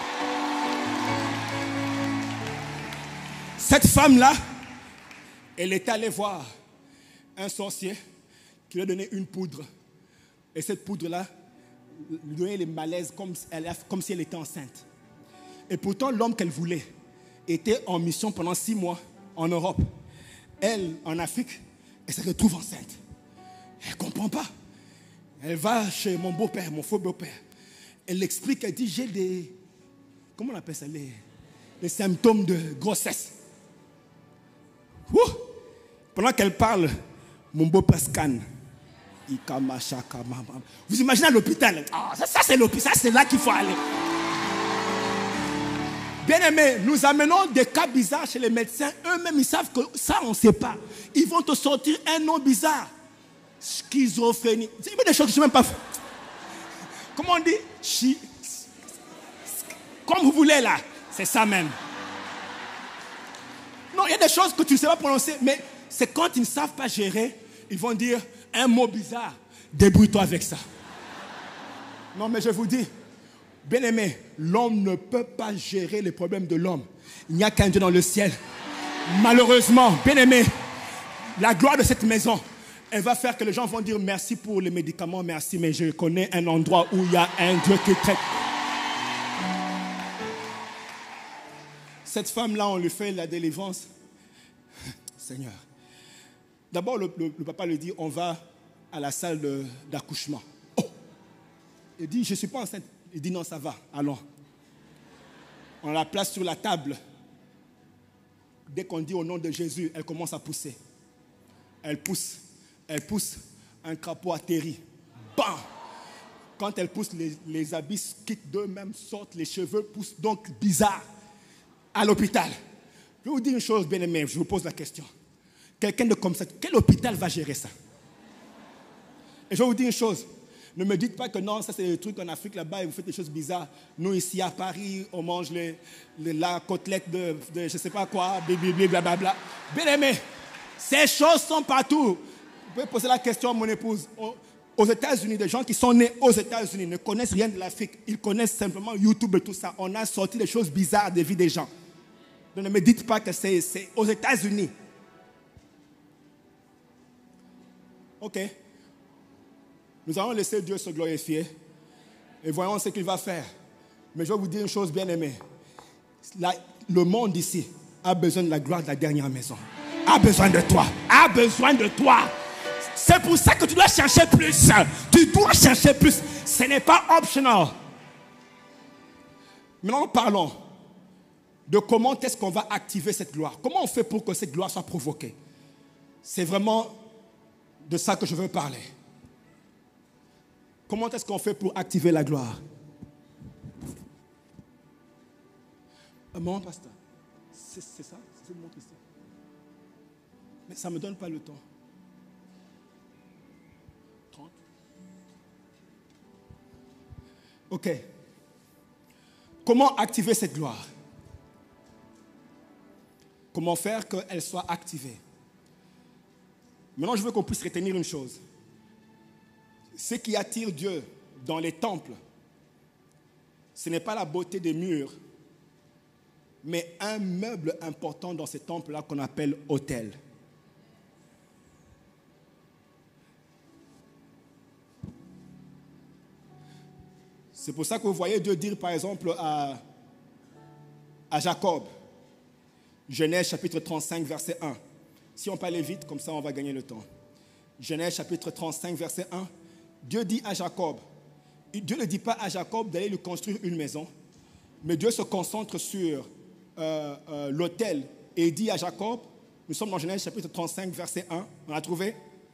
Cette femme-là, elle est allée voir un sorcier qui lui a donné une poudre. Et cette poudre-là lui donnait les malaises comme, comme si elle était enceinte. Et pourtant, l'homme qu'elle voulait était en mission pendant six mois en Europe. Elle, en Afrique, elle se retrouve enceinte. Elle ne comprend pas. Elle va chez mon beau-père, mon faux beau-père. Elle explique, elle dit, j'ai des... Comment on appelle ça? Les, les symptômes de grossesse. Ouh! Pendant qu'elle parle, mon beau-père scanne. Vous imaginez à l'hôpital? Ah, ça, ça c'est l'hôpital, c'est là qu'il faut aller. Bien aimé, nous amenons des cas bizarres chez les médecins. Eux-mêmes, ils savent que ça, on ne sait pas. Ils vont te sortir un nom bizarre. Schizophrénie. Il y a des choses que je ne sais même pas. Comment on dit? Chi... Comme vous voulez là. C'est ça même. Non, il y a des choses que tu ne sais pas prononcer. Mais c'est quand ils ne savent pas gérer, ils vont dire un mot bizarre. Débrouille-toi avec ça. Non, mais je vous dis, bien aimé, l'homme ne peut pas gérer les problèmes de l'homme. Il n'y a qu'un Dieu dans le ciel. Malheureusement, bien aimé, la gloire de cette maison, elle va faire que les gens vont dire merci pour les médicaments, merci, mais je connais un endroit où il y a un Dieu qui traite. Cette femme-là, on lui fait la délivrance. Seigneur. D'abord, le, le, le papa lui dit, on va à la salle de, d'accouchement. Oh! Il dit, je ne suis pas enceinte. Il dit, non, ça va, allons. On la place sur la table. Dès qu'on dit au nom de Jésus, elle commence à pousser. Elle pousse. Elle pousse. Un crapaud atterrit. Bam! Quand elle pousse, les, les habits quittent d'eux-mêmes, sortent, les cheveux poussent. Donc, bizarre. À l'hôpital. Je vais vous dire une chose, bien aimé, je vous pose la question. Quelqu'un de comme ça, quel hôpital va gérer ça? Et je vais vous dire une chose. Ne me dites pas que non, ça c'est des trucs en Afrique là-bas et vous faites des choses bizarres. Nous ici à Paris, on mange les, les, la côtelette de, de je ne sais pas quoi, blablabla. Bien aimé, ces choses sont partout. Vous pouvez poser la question à mon épouse. Aux États-Unis, des gens qui sont nés aux États-Unis ne connaissent rien de l'Afrique. Ils connaissent simplement YouTube et tout ça. On a sorti des choses bizarres des vies des gens. Donc ne me dites pas que c'est, c'est aux États-Unis. Ok. Nous allons laisser Dieu se glorifier et voyons ce qu'il va faire. Mais je vais vous dire une chose, bien aimée. La, le monde ici a besoin de la gloire de la dernière maison. A besoin de toi. A besoin de toi. C'est pour ça que tu dois chercher plus. Tu dois chercher plus. Ce n'est pas optional. Maintenant, parlons de comment est-ce qu'on va activer cette gloire. Comment on fait pour que cette gloire soit provoquée? C'est vraiment de ça que je veux parler. Comment est-ce qu'on fait pour activer la gloire? Mon pasteur, c'est, c'est ça? C'est mon Christian. Mais ça ne me donne pas le temps. trente. Ok. Comment activer cette gloire? Comment faire qu'elle soit activée? Maintenant, je veux qu'on puisse retenir une chose. Ce qui attire Dieu dans les temples, ce n'est pas la beauté des murs, mais un meuble important dans ces temples-là qu'on appelle autel. C'est pour ça que vous voyez Dieu dire, par exemple, à, à Jacob, Genèse chapitre trente-cinq, verset un. Si on peut aller vite, comme ça on va gagner le temps. Genèse chapitre trente-cinq, verset un. Dieu dit à Jacob, Dieu ne dit pas à Jacob d'aller lui construire une maison, mais Dieu se concentre sur euh, euh, l'autel et il dit à Jacob, nous sommes dans Genèse chapitre trente-cinq, verset un. On a trouvé?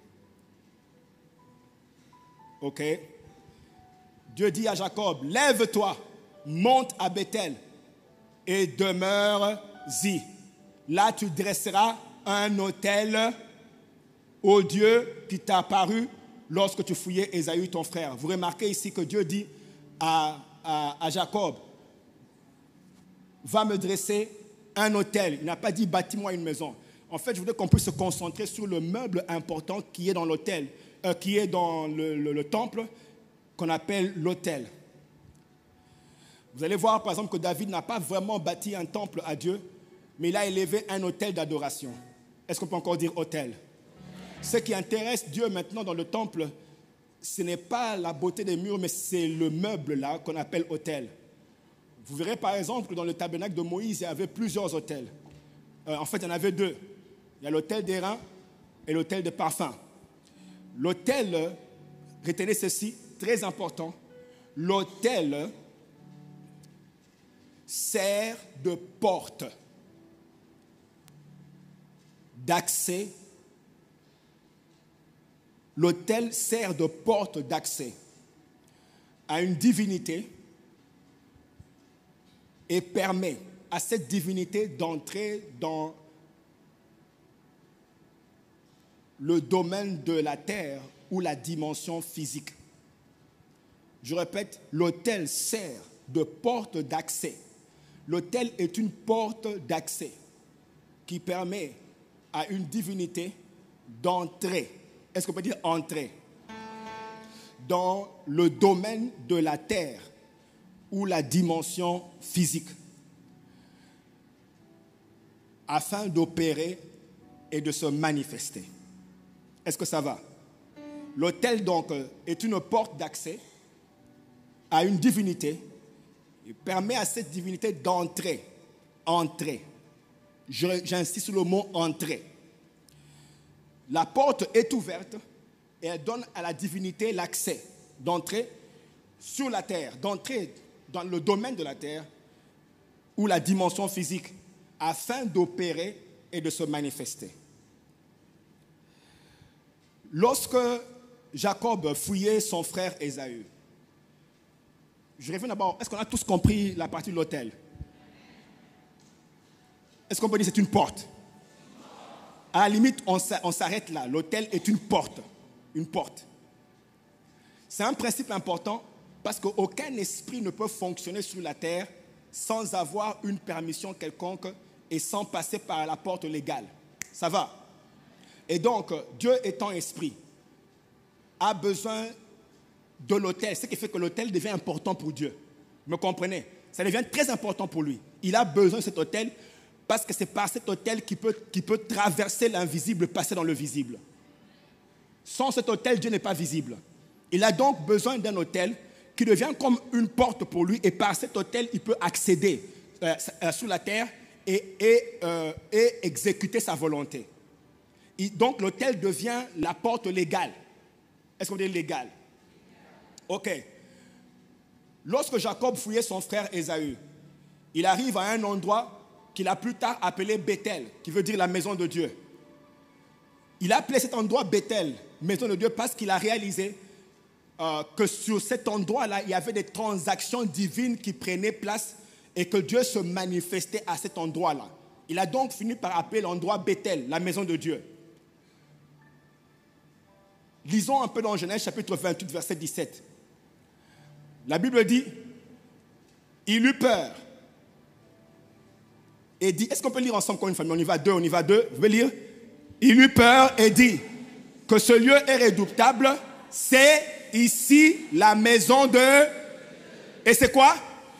Ok. Dieu dit à Jacob, lève-toi, monte à Bethel et demeure-y. Là, tu dresseras un autel au Dieu qui t'a apparu lorsque tu fouillais Ésaü, ton frère. Vous remarquez ici que Dieu dit à, à, à Jacob, va me dresser un autel. Il n'a pas dit bâtis-moi une maison. En fait, je voudrais qu'on puisse se concentrer sur le meuble important qui est dans l'autel, euh, qui est dans le, le, le temple, qu'on appelle l'autel. Vous allez voir par exemple que David n'a pas vraiment bâti un temple à Dieu, mais il a élevé un autel d'adoration. Est-ce qu'on peut encore dire autel? Ce qui intéresse Dieu maintenant dans le temple, ce n'est pas la beauté des murs, mais c'est le meuble là qu'on appelle autel. Vous verrez par exemple que dans le tabernacle de Moïse, il y avait plusieurs autels. Euh, en fait, il y en avait deux. Il y a l'autel d'airain et l'autel de parfum. L'autel, retenez ceci, très important, l'autel sert de porte d'accès. L'autel sert de porte d'accès à une divinité et permet à cette divinité d'entrer dans le domaine de la terre ou la dimension physique. Je répète, l'autel sert de porte d'accès. L'autel est une porte d'accès qui permet à une divinité d'entrer. Est-ce qu'on peut dire entrer? Dans le domaine de la terre ou la dimension physique, afin d'opérer et de se manifester. Est-ce que ça va? L'autel donc est une porte d'accès à une divinité. Il permet à cette divinité d'entrer. Entrer. J'insiste sur le mot entrer. La porte est ouverte et elle donne à la divinité l'accès d'entrer sur la terre, d'entrer dans le domaine de la terre ou la dimension physique afin d'opérer et de se manifester. Lorsque Jacob fouillait son frère Ésaü, je reviens d'abord, est-ce qu'on a tous compris la partie de l'autel? Est-ce qu'on peut dire que c'est une porte? À la limite, on s'arrête là. L'autel est une porte. Une porte. C'est un principe important parce qu'aucun esprit ne peut fonctionner sur la terre sans avoir une permission quelconque et sans passer par la porte légale. Ça va? Et donc, Dieu étant esprit, a besoin de l'autel. Ce qui fait que l'autel devient important pour Dieu. Vous me comprenez? Ça devient très important pour lui. Il a besoin de cet autel parce que c'est par cet autel qu'il peut, qu'il peut traverser l'invisible, passer dans le visible. Sans cet autel, Dieu n'est pas visible. Il a donc besoin d'un autel qui devient comme une porte pour lui et par cet autel, il peut accéder euh, euh, sous la terre et, et, euh, et exécuter sa volonté. Et donc l'autel devient la porte légale. Est-ce qu'on dit légale? Ok. Lorsque Jacob fouillait son frère Ésaü, il arrive à un endroit qu'il a plus tard appelé Bethel, qui veut dire la maison de Dieu. Il a appelé cet endroit Bethel, maison de Dieu, parce qu'il a réalisé euh, que sur cet endroit-là, il y avait des transactions divines qui prenaient place et que Dieu se manifestait à cet endroit-là. Il a donc fini par appeler l'endroit Bethel, la maison de Dieu. Lisons un peu dans Genèse chapitre vingt-huit, verset dix-sept. La Bible dit, il eut peur. Et dit, est-ce qu'on peut lire ensemble comme une famille? On y va deux, on y va deux. Vous pouvez lire? Il eut peur et dit que ce lieu est redoutable, c'est ici la maison de... Et c'est quoi?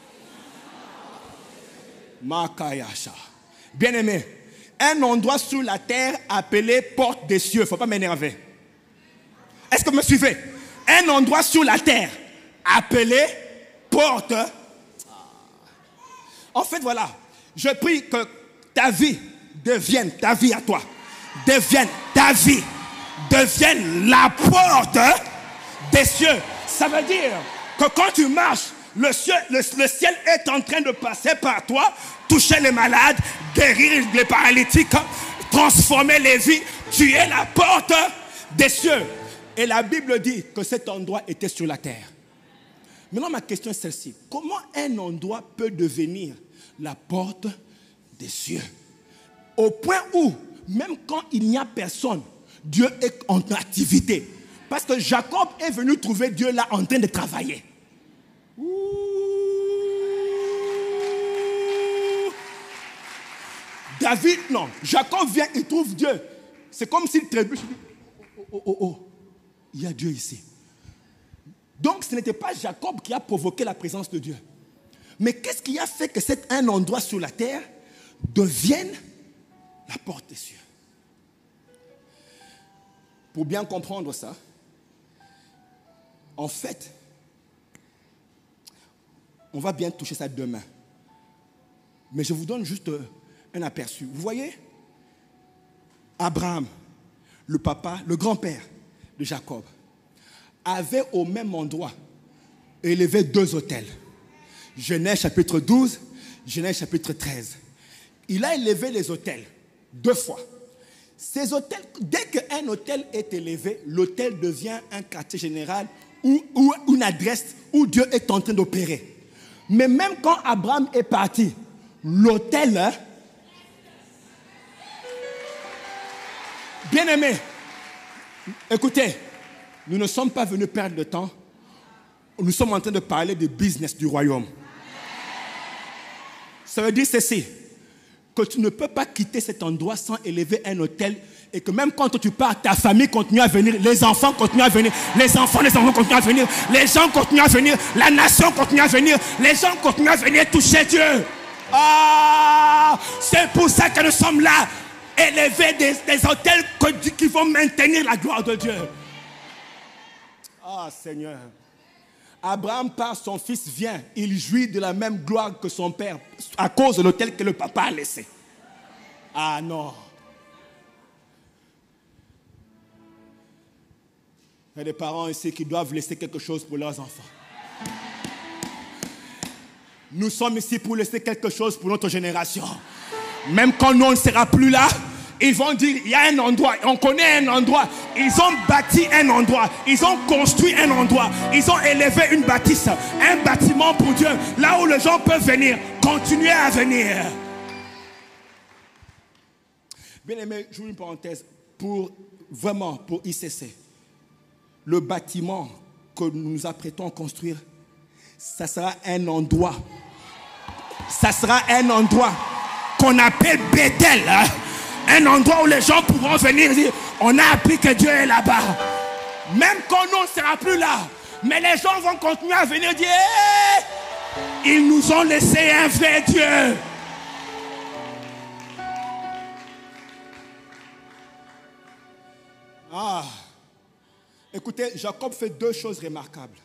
Makayasha. Bien-aimé, un endroit sur la terre appelé porte des cieux. Il ne faut pas m'énerver. Est-ce que vous me suivez? Un endroit sur la terre appelé porte. En fait, voilà. Je prie que ta vie devienne, ta vie à toi, devienne ta vie, devienne la porte des cieux. Ça veut dire que quand tu marches, le ciel, le, le ciel est en train de passer par toi, toucher les malades, guérir les paralytiques, transformer les vies. Tu es la porte des cieux. Et la Bible dit que cet endroit était sur la terre. Maintenant, ma question est celle-ci. Comment un endroit peut devenir la porte des cieux? Au point où, même quand il n'y a personne, Dieu est en activité. Parce que Jacob est venu trouver Dieu là en train de travailler. Ouh. David, non. Jacob vient, il trouve Dieu. C'est comme s'il trébuche. Oh, oh, oh, oh. Il y a Dieu ici. Donc, ce n'était pas Jacob qui a provoqué la présence de Dieu. Mais qu'est-ce qui a fait que cet un endroit sur la terre devienne la porte des cieux? Pour bien comprendre ça, en fait, on va bien toucher ça demain. Mais je vous donne juste un aperçu. Vous voyez, Abraham, le papa, le grand-père de Jacob, avait au même endroit élevé deux autels. Genèse chapitre douze, Genèse chapitre treize. Il a élevé les autels deux fois. Ces autels, dès qu'un autel est élevé, l'autel devient un quartier général ou, ou une adresse où Dieu est en train d'opérer. Mais même quand Abraham est parti, l'autel, hein, bien aimé, écoutez, nous ne sommes pas venus perdre de temps. Nous sommes en train de parler du business du royaume. Ça veut dire ceci, que tu ne peux pas quitter cet endroit sans élever un autel et que même quand tu pars, ta famille continue à venir, les enfants continuent à venir, les enfants, les enfants continuent à venir, les gens continuent à venir, la nation continue à venir, les gens continuent à venir toucher Dieu. Ah, c'est pour ça que nous sommes là, élever des, des autels qui vont maintenir la gloire de Dieu. Ah, Seigneur. Abraham, par son fils, vient. Il jouit de la même gloire que son père à cause de l'autel que le papa a laissé. Ah non. Il y a des parents ici qui doivent laisser quelque chose pour leurs enfants. Nous sommes ici pour laisser quelque chose pour notre génération. Même quand nous, on ne sera plus là, ils vont dire, il y a un endroit, on connaît un endroit. Ils ont bâti un endroit, ils ont construit un endroit, ils ont élevé une bâtisse, un bâtiment pour Dieu, là où les gens peuvent venir, continuer à venir. Bien aimé, j'ouvre une parenthèse, pour vraiment, pour I C C, le bâtiment que nous nous apprêtons à construire, ça sera un endroit, ça sera un endroit qu'on appelle Bethel, hein? Un endroit où les gens pourront venir dire, on a appris que Dieu est là-bas. Même quand nous ne sera plus là, mais les gens vont continuer à venir dire, hey, ils nous ont laissé un vrai Dieu. Ah, écoutez, Jacob fait deux choses remarquables.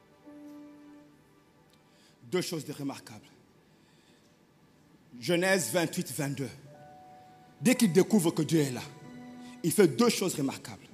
Deux choses remarquables. Genèse vingt-huit, vingt-deux. Dès qu'il découvre que Dieu est là, il fait deux choses remarquables.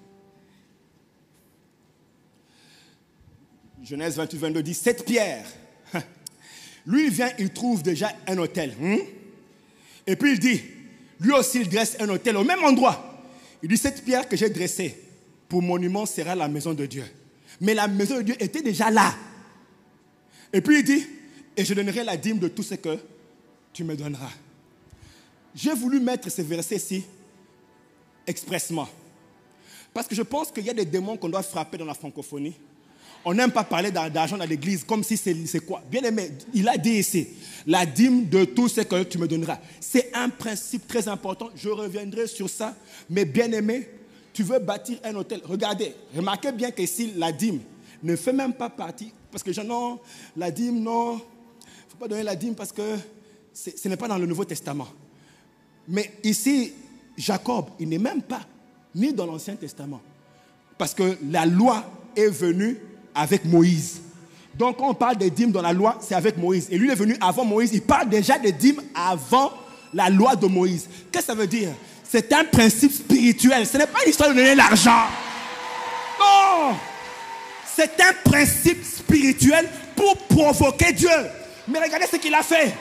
Genèse vingt-huit, vingt-deux dit, cette pierre, lui il vient, il trouve déjà un autel. Hmm? Et puis il dit, lui aussi il dresse un autel au même endroit. Il dit, cette pierre que j'ai dressée pour monument sera la maison de Dieu. Mais la maison de Dieu était déjà là. Et puis il dit, et je donnerai la dîme de tout ce que tu me donneras. J'ai voulu mettre ce verset-ci expressement. Parce que je pense qu'il y a des démons qu'on doit frapper dans la francophonie. On n'aime pas parler d'argent dans l'église comme si c'est, c'est quoi. Bien aimé, il a dit ici, la dîme de tout ce que tu me donneras. C'est un principe très important. Je reviendrai sur ça. Mais bien aimé, tu veux bâtir un hôtel. Regardez, remarquez bien qu'ici, la dîme ne fait même pas partie. Parce que non, la dîme, non. Il ne faut pas donner la dîme parce que ce n'est pas dans le Nouveau Testament. Mais ici, Jacob, il n'est même pas ni dans l'Ancien Testament. Parce que la loi est venue avec Moïse. Donc, quand on parle des dîmes dans la loi, c'est avec Moïse. Et lui, il est venu avant Moïse. Il parle déjà des dîmes avant la loi de Moïse. Qu'est-ce que ça veut dire? C'est un principe spirituel. Ce n'est pas une histoire de donner l'argent. Non! C'est un principe spirituel pour provoquer Dieu. Mais regardez ce qu'il a fait.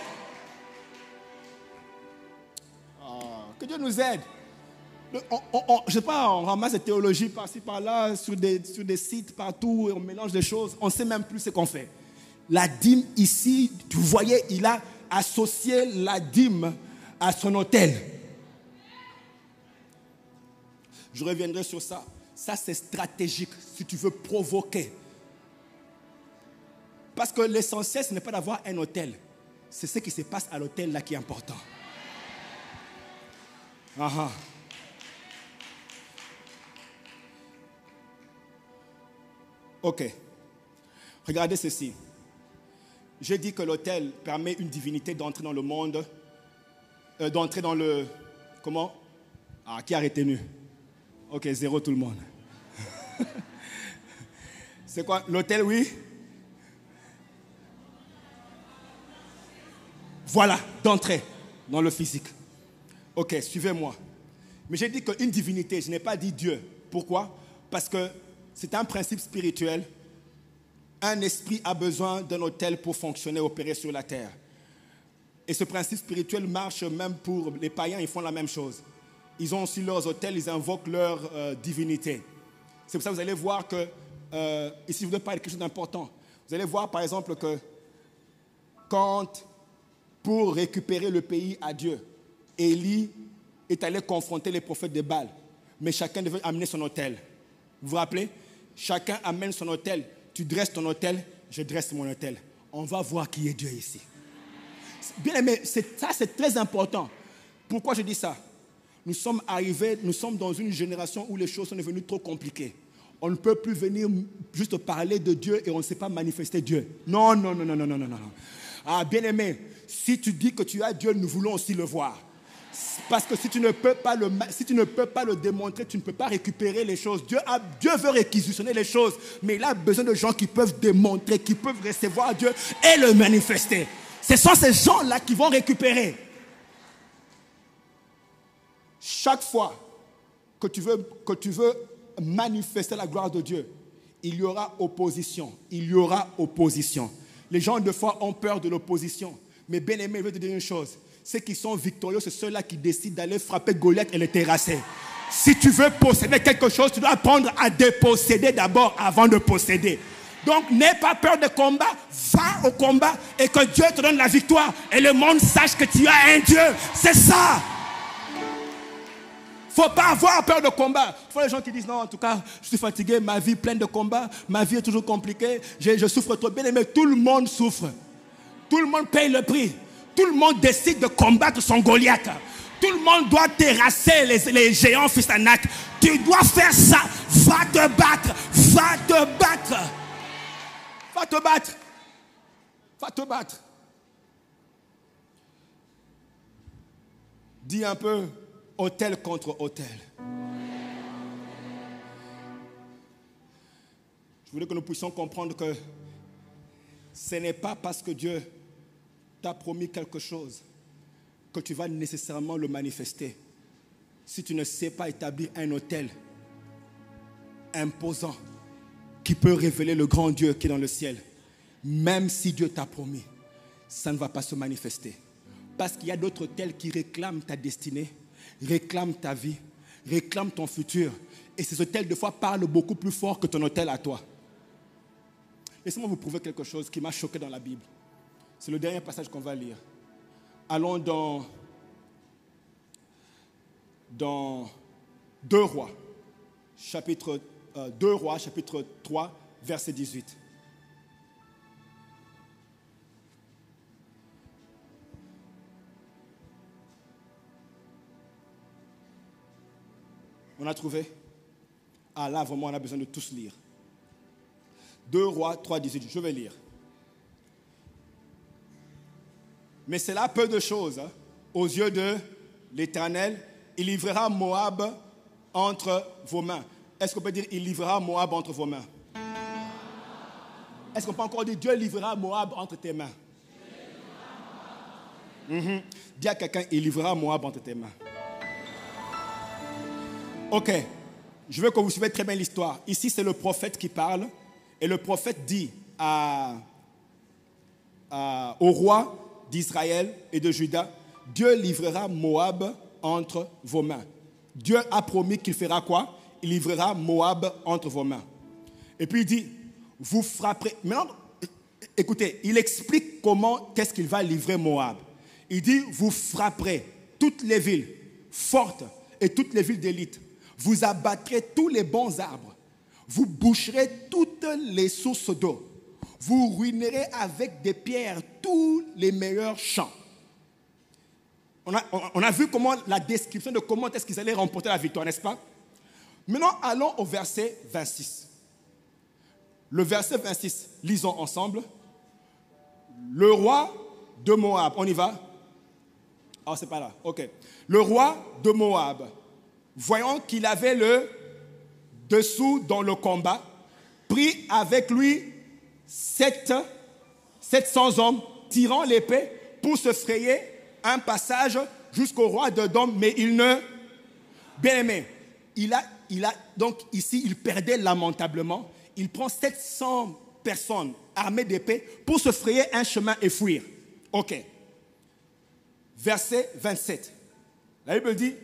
Oh, que Dieu nous aide. On, on, on, je ne sais pas, on ramasse des théologies par-ci, par-là, sur des, sur des sites partout, et on mélange des choses. On ne sait même plus ce qu'on fait. La dîme ici, vous voyez, il a associé la dîme à son hôtel. Je reviendrai sur ça. Ça, c'est stratégique si tu veux provoquer. Parce que l'essentiel, ce n'est pas d'avoir un hôtel. C'est ce qui se passe à l'hôtel là qui est important. Ah ah. Ok. Regardez ceci. J'ai dit que l'autel permet une divinité d'entrer dans le monde, euh, d'entrer dans le... Comment? Ah, qui a retenu? Ok, zéro tout le monde. C'est quoi? L'autel, oui? Voilà, d'entrer dans le physique. Ok, suivez-moi. Mais j'ai dit qu'une divinité, je n'ai pas dit Dieu. Pourquoi? Parce que c'est un principe spirituel. Un esprit a besoin d'un autel pour fonctionner, opérer sur la terre. Et ce principe spirituel marche même pour les païens, ils font la même chose. Ils ont aussi leurs autels, ils invoquent leur euh, divinité. C'est pour ça que vous allez voir que, euh, ici je voudrais parler de quelque chose d'important. Vous allez voir par exemple que quand, pour récupérer le pays à Dieu, Élie est allé confronter les prophètes de Baal, mais chacun devait amener son autel. Vous vous rappelez? Chacun amène son autel. Tu dresses ton autel, je dresse mon autel. On va voir qui est Dieu ici. Bien aimé, c'est, ça c'est très important. Pourquoi je dis ça? Nous sommes arrivés, nous sommes dans une génération où les choses sont devenues trop compliquées. On ne peut plus venir juste parler de Dieu et on ne sait pas manifester Dieu. Non, non, non, non, non, non, non, non. Ah, bien aimé, si tu dis que tu as Dieu, nous voulons aussi le voir. Parce que si tu ne peux pas le, si tu ne peux pas le démontrer, tu ne peux pas récupérer les choses. Dieu, a, Dieu veut réquisitionner les choses, mais il a besoin de gens qui peuvent démontrer, qui peuvent recevoir Dieu et le manifester. Ce sont ces gens-là qui vont récupérer. Chaque fois que tu veux, que tu veux manifester la gloire de Dieu, il y aura opposition. Il y aura opposition. Les gens, de fois, ont peur de l'opposition. Mais bien aimé, je veux te dire une chose. Ceux qui sont victorieux, c'est ceux-là qui décident d'aller frapper Goliath et le terrasser. Si tu veux posséder quelque chose, tu dois apprendre à déposséder d'abord avant de posséder. Donc, n'aie pas peur de combat. Va au combat et que Dieu te donne la victoire. Et le monde sache que tu as un Dieu. C'est ça. Il ne faut pas avoir peur de combat. Il faut les gens qui disent, non, en tout cas, je suis fatigué, ma vie pleine de combats, ma vie est toujours compliquée, je, je souffre trop. Bien aimé, tout le monde souffre. Tout le monde paye le prix. Tout le monde décide de combattre son Goliath. Tout le monde doit terrasser les, les géants fils d'Anak. Tu dois faire ça. Va te battre. Va te battre. Va te battre. Va te battre. Dis un peu hôtel contre hôtel. Je voulais que nous puissions comprendre que ce n'est pas parce que Dieu t'a promis quelque chose que tu vas nécessairement le manifester. Si tu ne sais pas établir un hôtel imposant qui peut révéler le grand Dieu qui est dans le ciel, même si Dieu t'a promis, ça ne va pas se manifester. Parce qu'il y a d'autres hôtels qui réclament ta destinée, réclament ta vie, réclament ton futur. Et ces hôtels, de fois, parlent beaucoup plus fort que ton hôtel à toi. Laissez-moi vous prouver quelque chose qui m'a choqué dans la Bible. C'est le dernier passage qu'on va lire. Allons dans, dans deux Rois, chapitre euh, deux Rois, chapitre trois, verset dix-huit. On a trouvé? Ah là, vraiment, on a besoin de tous lire. deux Rois trois, dix-huit, je vais lire. Mais c'est là peu de choses hein, aux yeux de l'Éternel. Il livrera Moab entre vos mains. Est-ce qu'on peut dire il livrera Moab entre vos mains? Est-ce qu'on peut encore dire Dieu livrera Moab entre tes mains? Mm-hmm. Dis à quelqu'un, il livrera Moab entre tes mains. Ok, je veux que vous suiviez très bien l'histoire. Ici, c'est le prophète qui parle. Et le prophète dit à, à, au roi d'Israël et de Juda, Dieu livrera Moab entre vos mains. Dieu a promis qu'il fera quoi? Il livrera Moab entre vos mains. Et puis il dit, vous frapperez. Maintenant, écoutez, il explique comment est-ce qu'il va livrer Moab. Il dit, vous frapperez toutes les villes fortes et toutes les villes d'élite. Vous abattrez tous les bons arbres. Vous boucherez toutes les sources d'eau. Vous ruinerez avec des pierres tous les meilleurs champs. On a, on a vu comment la description de comment est-ce qu'ils allaient remporter la victoire, n'est-ce pas? Maintenant, allons au verset vingt-six. Le verset vingt-six, lisons ensemble. Le roi de Moab, on y va? Ah, c'est pas là, ok. Le roi de Moab, voyant qu'il avait le dessous dans le combat, prit avec lui sept cents hommes, tirant l'épée pour se frayer un passage jusqu'au roi de Dom, mais il ne... Bien aimé, il a, il a, donc ici, il perdait lamentablement. Il prend sept cents personnes armées d'épées pour se frayer un chemin et fuir. Ok. Verset vingt-sept. La Bible dit,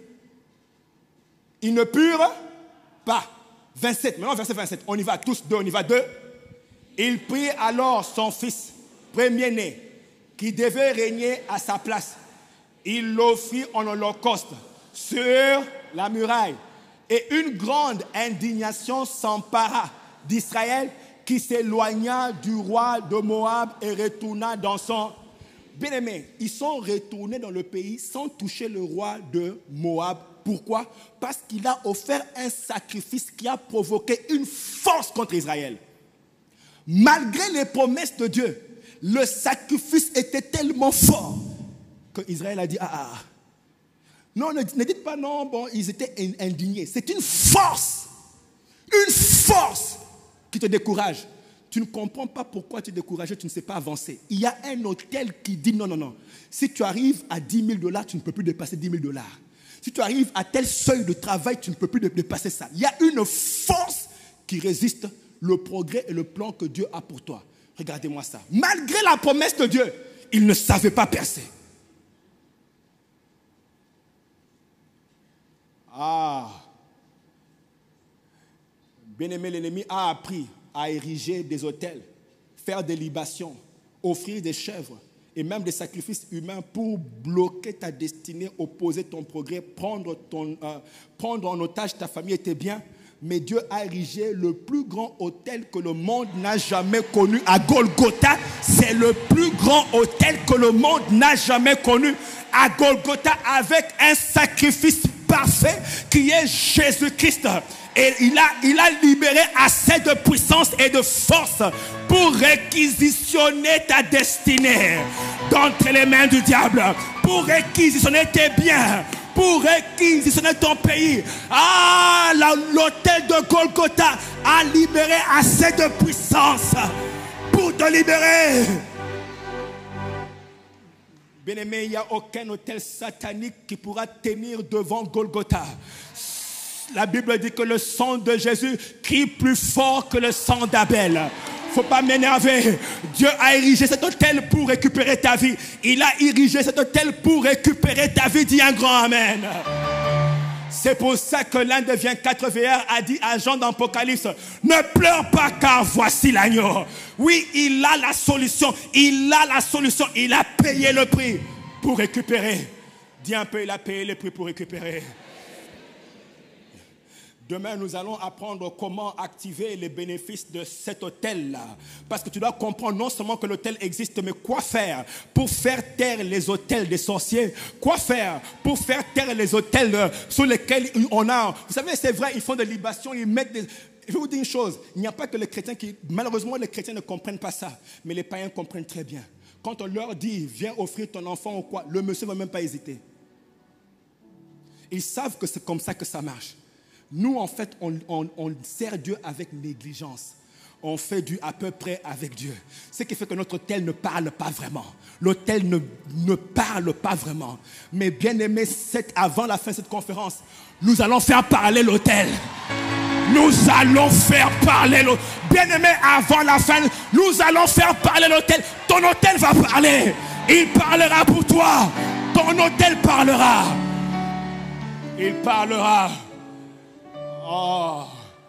ils ne purent pas. vingt-sept, maintenant verset vingt-sept. On y va tous deux, on y va deux. Il prit alors son fils premier-né, qui devait régner à sa place. Il l'offrit en holocauste sur la muraille. Et une grande indignation s'empara d'Israël, qui s'éloigna du roi de Moab et retourna dans son... Bien-aimé, ils sont retournés dans le pays sans toucher le roi de Moab. Pourquoi? Parce qu'il a offert un sacrifice qui a provoqué une force contre Israël. Malgré les promesses de Dieu, le sacrifice était tellement fort que Israël a dit, ah, ah, non, ne, ne dites pas non, bon, ils étaient indignés. C'est une force, une force qui te décourage. Tu ne comprends pas pourquoi tu es découragé, tu ne sais pas avancer. Il y a un hôtel qui dit non, non, non. Si tu arrives à dix mille dollars, tu ne peux plus dépasser dix mille dollars. Si tu arrives à tel seuil de travail, tu ne peux plus dépasser ça. Il y a une force qui résiste le progrès et le plan que Dieu a pour toi. Regardez-moi ça. Malgré la promesse de Dieu, il ne savait pas percer. Ah. Bien-aimé, l'ennemi a appris à ériger des autels, faire des libations, offrir des chèvres et même des sacrifices humains pour bloquer ta destinée, opposer ton progrès, prendre, ton, euh, prendre en otage ta famille et tes biens. Mais Dieu a érigé le plus grand autel que le monde n'a jamais connu à Golgotha. C'est le plus grand autel que le monde n'a jamais connu à Golgotha, avec un sacrifice parfait qui est Jésus-Christ. Et il a, il a libéré assez de puissance et de force pour réquisitionner ta destinée d'entre les mains du diable, pour réquisitionner tes biens, pour réquisitionner ton pays. Ah, l'autel de Golgotha a libéré assez de puissance pour te libérer. Bien-aimé, il n'y a aucun autel satanique qui pourra tenir devant Golgotha. La Bible dit que le sang de Jésus crie plus fort que le sang d'Abel. Il ne faut pas m'énerver. Dieu a érigé cet autel pour récupérer ta vie. Il a érigé cet autel pour récupérer ta vie. Dis un grand amen. C'est pour ça que l'un des vingt-quatre veilleurs a dit à Jean d'Apocalypse, ne pleure pas car voici l'agneau. Oui, il a la solution. Il a la solution. Il a payé le prix pour récupérer. Dis un peu, il a payé le prix pour récupérer. Demain, nous allons apprendre comment activer les bénéfices de cet hôtel-là. Parce que tu dois comprendre non seulement que l'hôtel existe, mais quoi faire pour faire taire les hôtels des sorciers. Quoi faire pour faire taire les hôtels sur lesquels on a... Vous savez, c'est vrai, ils font des libations, ils mettent des... Je vais vous dire une chose, il n'y a pas que les chrétiens qui... Malheureusement, les chrétiens ne comprennent pas ça, mais les païens comprennent très bien. Quand on leur dit, viens offrir ton enfant ou quoi, le monsieur ne va même pas hésiter. Ils savent que c'est comme ça que ça marche. Nous, en fait, on, on, on sert Dieu avec négligence. On fait du à peu près avec Dieu. Ce qui fait que notre hôtel ne parle pas vraiment. L'hôtel ne, ne parle pas vraiment. Mais bien aimé, avant la fin de cette conférence, nous allons faire parler l'hôtel. Nous allons faire parler l'hôtel. Bien aimé, avant la fin, nous allons faire parler l'hôtel. Ton hôtel va parler. Il parlera pour toi. Ton hôtel parlera. Il parlera. Oh,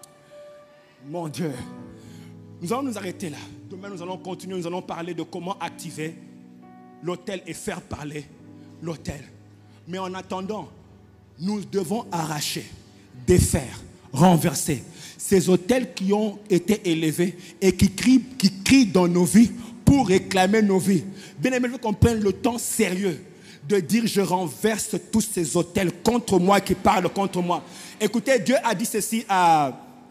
mon Dieu. Nous allons nous arrêter là. Demain, nous allons continuer. Nous allons parler de comment activer l'hôtel et faire parler l'hôtel. Mais en attendant, nous devons arracher, défaire, renverser ces hôtels qui ont été élevés et qui crient, qui crient dans nos vies pour réclamer nos vies. Bien aimé, je veux qu'on prenne le temps sérieux de dire je renverse tous ces hôtels contre moi qui parlent contre moi. Écoutez, Dieu a dit ceci à,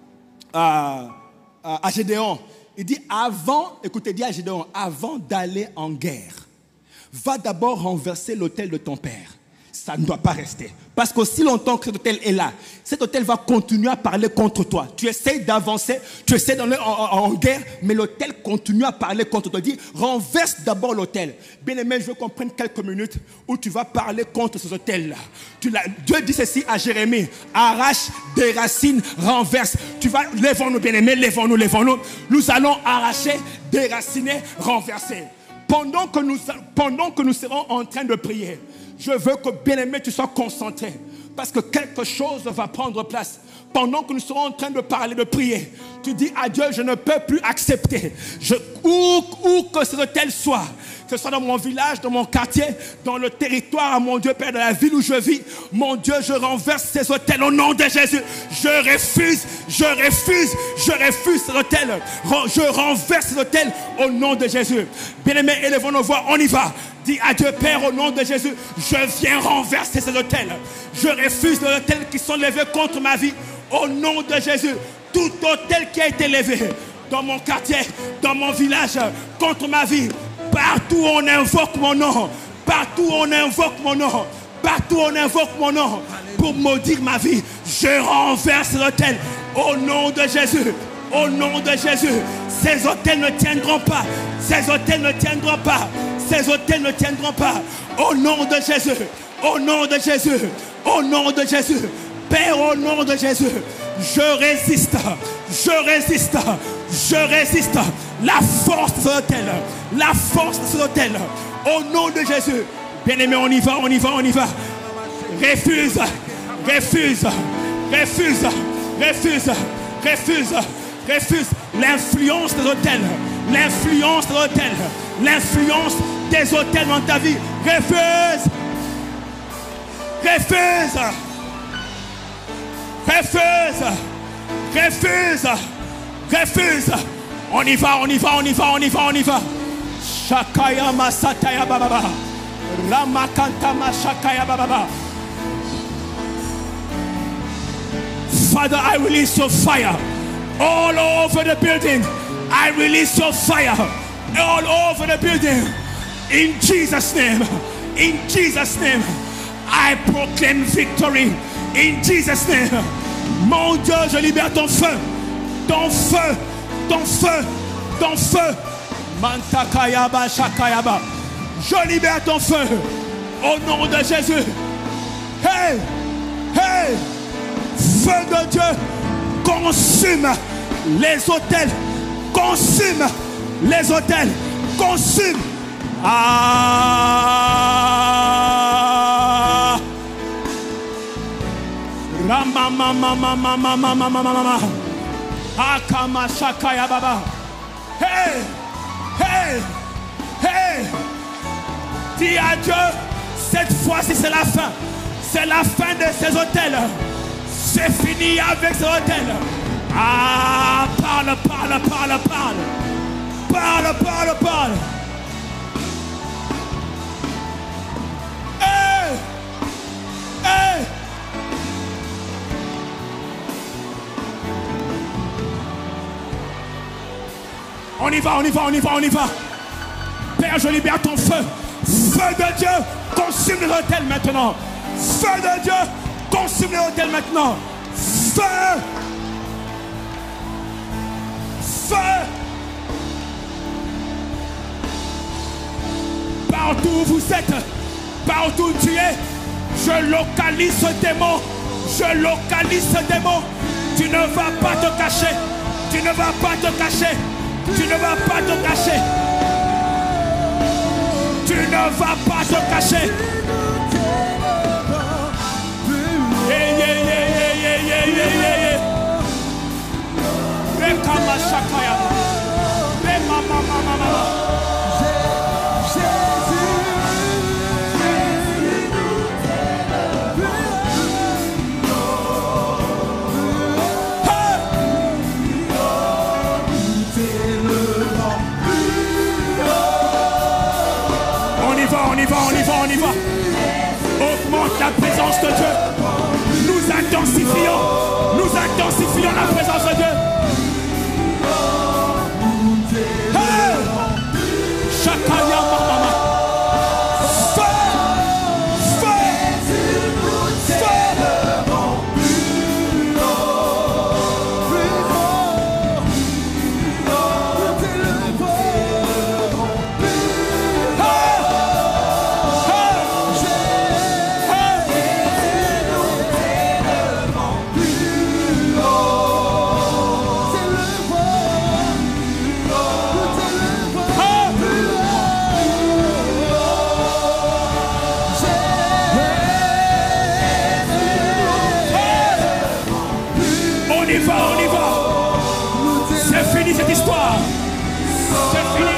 à, à Gédéon. Il dit avant, écoutez, dit à Gédéon, avant d'aller en guerre, va d'abord renverser l'autel de ton père. Ça ne doit pas rester. Parce qu'aussi longtemps que cet hôtel est là, cet hôtel va continuer à parler contre toi. Tu essaies d'avancer, tu essaies d'aller en, en, en guerre, mais l'hôtel continue à parler contre toi. Dis, renverse d'abord l'hôtel. Bien aimé, je veux qu'on prenne quelques minutes où tu vas parler contre ce hôtel-là. Dieu dit ceci à Jérémie, arrache des racines, renverse. Tu vas, lèvons-nous, bien aimé, lèvons-nous, lèvons-nous. Nous allons arracher, déraciner, renverser. Pendant que nous, pendant que nous serons en train de prier, je veux que, bien-aimé, tu sois concentré. Parce que quelque chose va prendre place. Pendant que nous serons en train de parler, de prier, tu dis à Dieu, je ne peux plus accepter. Je, où, où que cet hôtel soit, que ce soit dans mon village, dans mon quartier, dans le territoire, mon Dieu Père, de la ville où je vis, mon Dieu, je renverse ces hôtels au nom de Jésus. Je refuse, je refuse, je refuse cet hôtel. Je renverse cet hôtel au nom de Jésus. Bien-aimés, élevons nos voix, on y va. Dis à Dieu Père au nom de Jésus, je viens renverser ces hôtels. Je refuse les hôtels qui sont levés contre ma vie. Au nom de Jésus, tout hôtel qui a été levé dans mon quartier, dans mon village, contre ma vie, partout où on invoque mon nom, partout où on invoque mon nom, partout où on invoque mon nom pour maudire ma vie, je renverse l'hôtel au nom de Jésus. Au nom de Jésus, ces hôtels ne tiendront pas. Ces hôtels ne tiendront pas. Ces hôtels ne tiendront pas. Au nom de Jésus. Au nom de Jésus. Au nom de Jésus. Père, au nom de Jésus, je résiste. Je résiste. Je résiste. La force de cet hôtel. La force de cet hôtel. Au nom de Jésus. Bien-aimé, on y va, on y va, on y va. Refuse. Refuse. Refuse. Refuse. Refuse. Refuse l'influence des hôtels, l'influence des hôtels, l'influence des hôtels dans ta vie. Refuse, refuse, refuse, refuse, refuse. On y va, on y va, on y va, on y va, on y va. Shakaya masataya bababa, ramakantama shakaya bababa. Father, I release your fire. All over the building, I release your fire. All over the building, in Jesus' name, in Jesus' name, I proclaim victory. In Jesus' name, mon Dieu, je libère ton feu, ton feu, ton feu, ton feu. Mantakayaba shakayaba. Je libère ton feu au nom de Jésus. Hey, hey, feu de Dieu. Consume les hôtels, consume les hôtels, consume. Ah, Rama mama mama mama mama mama, Akama shakaya baba. Hey, hey, hey. Dis à Dieu, cette fois-ci c'est la fin, c'est la fin de ces hôtels. C'est fini avec ce hôtel. Ah, parle, parle, parle, parle. Parle, parle, parle. Hey! Hey! On y va, on y va, on y va, on y va. Père, je libère ton feu. Feu de Dieu, consume l'autel maintenant. Feu de Dieu, consume l'autel maintenant. Feu. Feu. Partout où vous êtes, partout où tu es, je localise ce démon. Je localise ce démon. Tu ne vas pas te cacher. Tu ne vas pas te cacher. Tu ne vas pas te cacher. Tu ne vas pas te cacher. Yeah, yeah, yeah, yeah, yeah, yeah, yeah, yeah. Rekama shakaya. Rema mama mama. On y va, on y va, on y va. Augmente la présence de Dieu. Nous intensifions, nous intensifions la présence de Dieu. Hey! Chakaya mama. Feu! Feu! Feu! Cette histoire, c'est fini.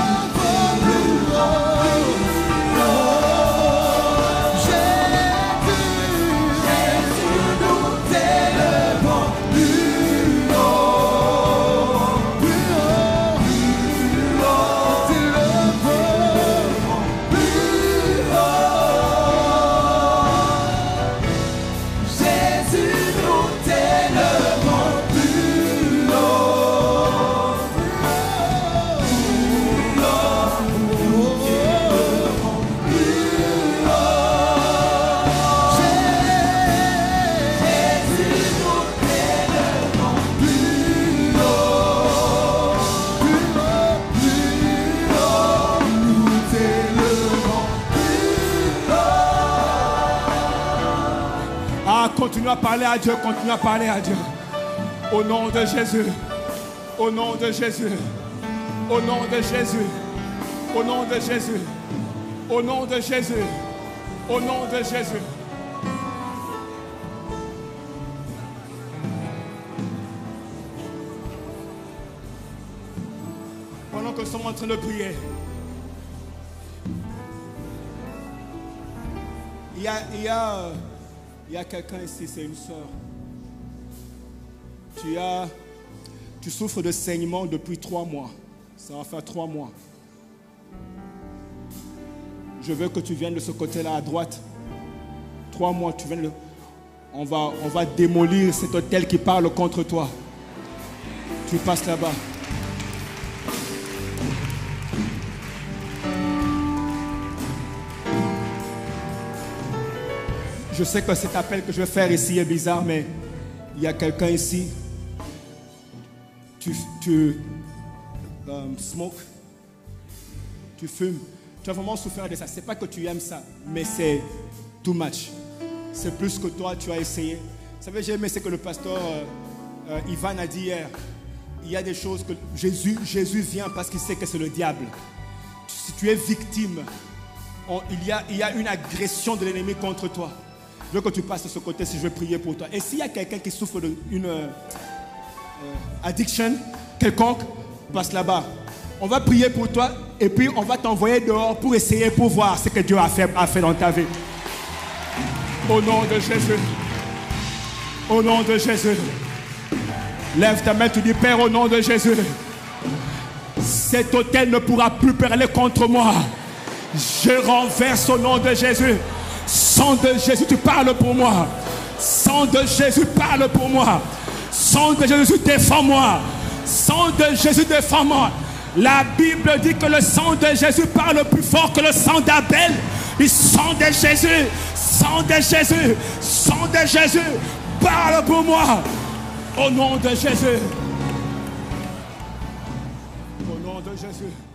Continue à parler à Dieu, continue à parler à Dieu. Au nom de Jésus, au nom de Jésus, au nom de Jésus, au nom de Jésus, au nom de Jésus, au nom de Jésus. Pendant que nous sommes en train de prier, il y a, il y a Il y a quelqu'un ici, c'est une soeur. Tu as, tu souffres de saignement depuis trois mois. Ça va faire trois mois. Je veux que tu viennes de ce côté-là à droite. Trois mois, tu viennes. Le, on va, on va démolir cet hôtel qui parle contre toi. Tu passes là-bas. Je sais que cet appel que je vais faire ici est bizarre, mais il y a quelqu'un ici. Tu, tu um, smoke, tu fumes. Tu as vraiment souffert de ça. C'est pas que tu aimes ça, mais c'est too much. C'est plus que toi, tu as essayé. Vous savez, j'ai aimé ce que le pasteur euh, euh, Ivan a dit hier. Il y a des choses que Jésus, Jésus vient parce qu'il sait que c'est le diable. Si tu es victime, on, il, y a, il y a une agression de l'ennemi contre toi. Je veux que tu passes de ce côté si je veux prier pour toi. Et s'il y a quelqu'un qui souffre d'une euh, addiction quelconque, passe là-bas. On va prier pour toi et puis on va t'envoyer dehors pour essayer, pour voir ce que Dieu a fait, a fait dans ta vie. Au nom de Jésus. Au nom de Jésus. Lève ta main, tu dis, Père, au nom de Jésus. Cet autel ne pourra plus parler contre moi. Je renverse au nom de Jésus. Sang de Jésus, tu parles pour moi. Sang de Jésus, parle pour moi. Sang de Jésus, défends-moi. Sang de Jésus, défends-moi. La Bible dit que le sang de Jésus parle plus fort que le sang d'Abel. Le sang de Jésus, sang de Jésus, sang de Jésus, parle pour moi. Au nom de Jésus. Au nom de Jésus.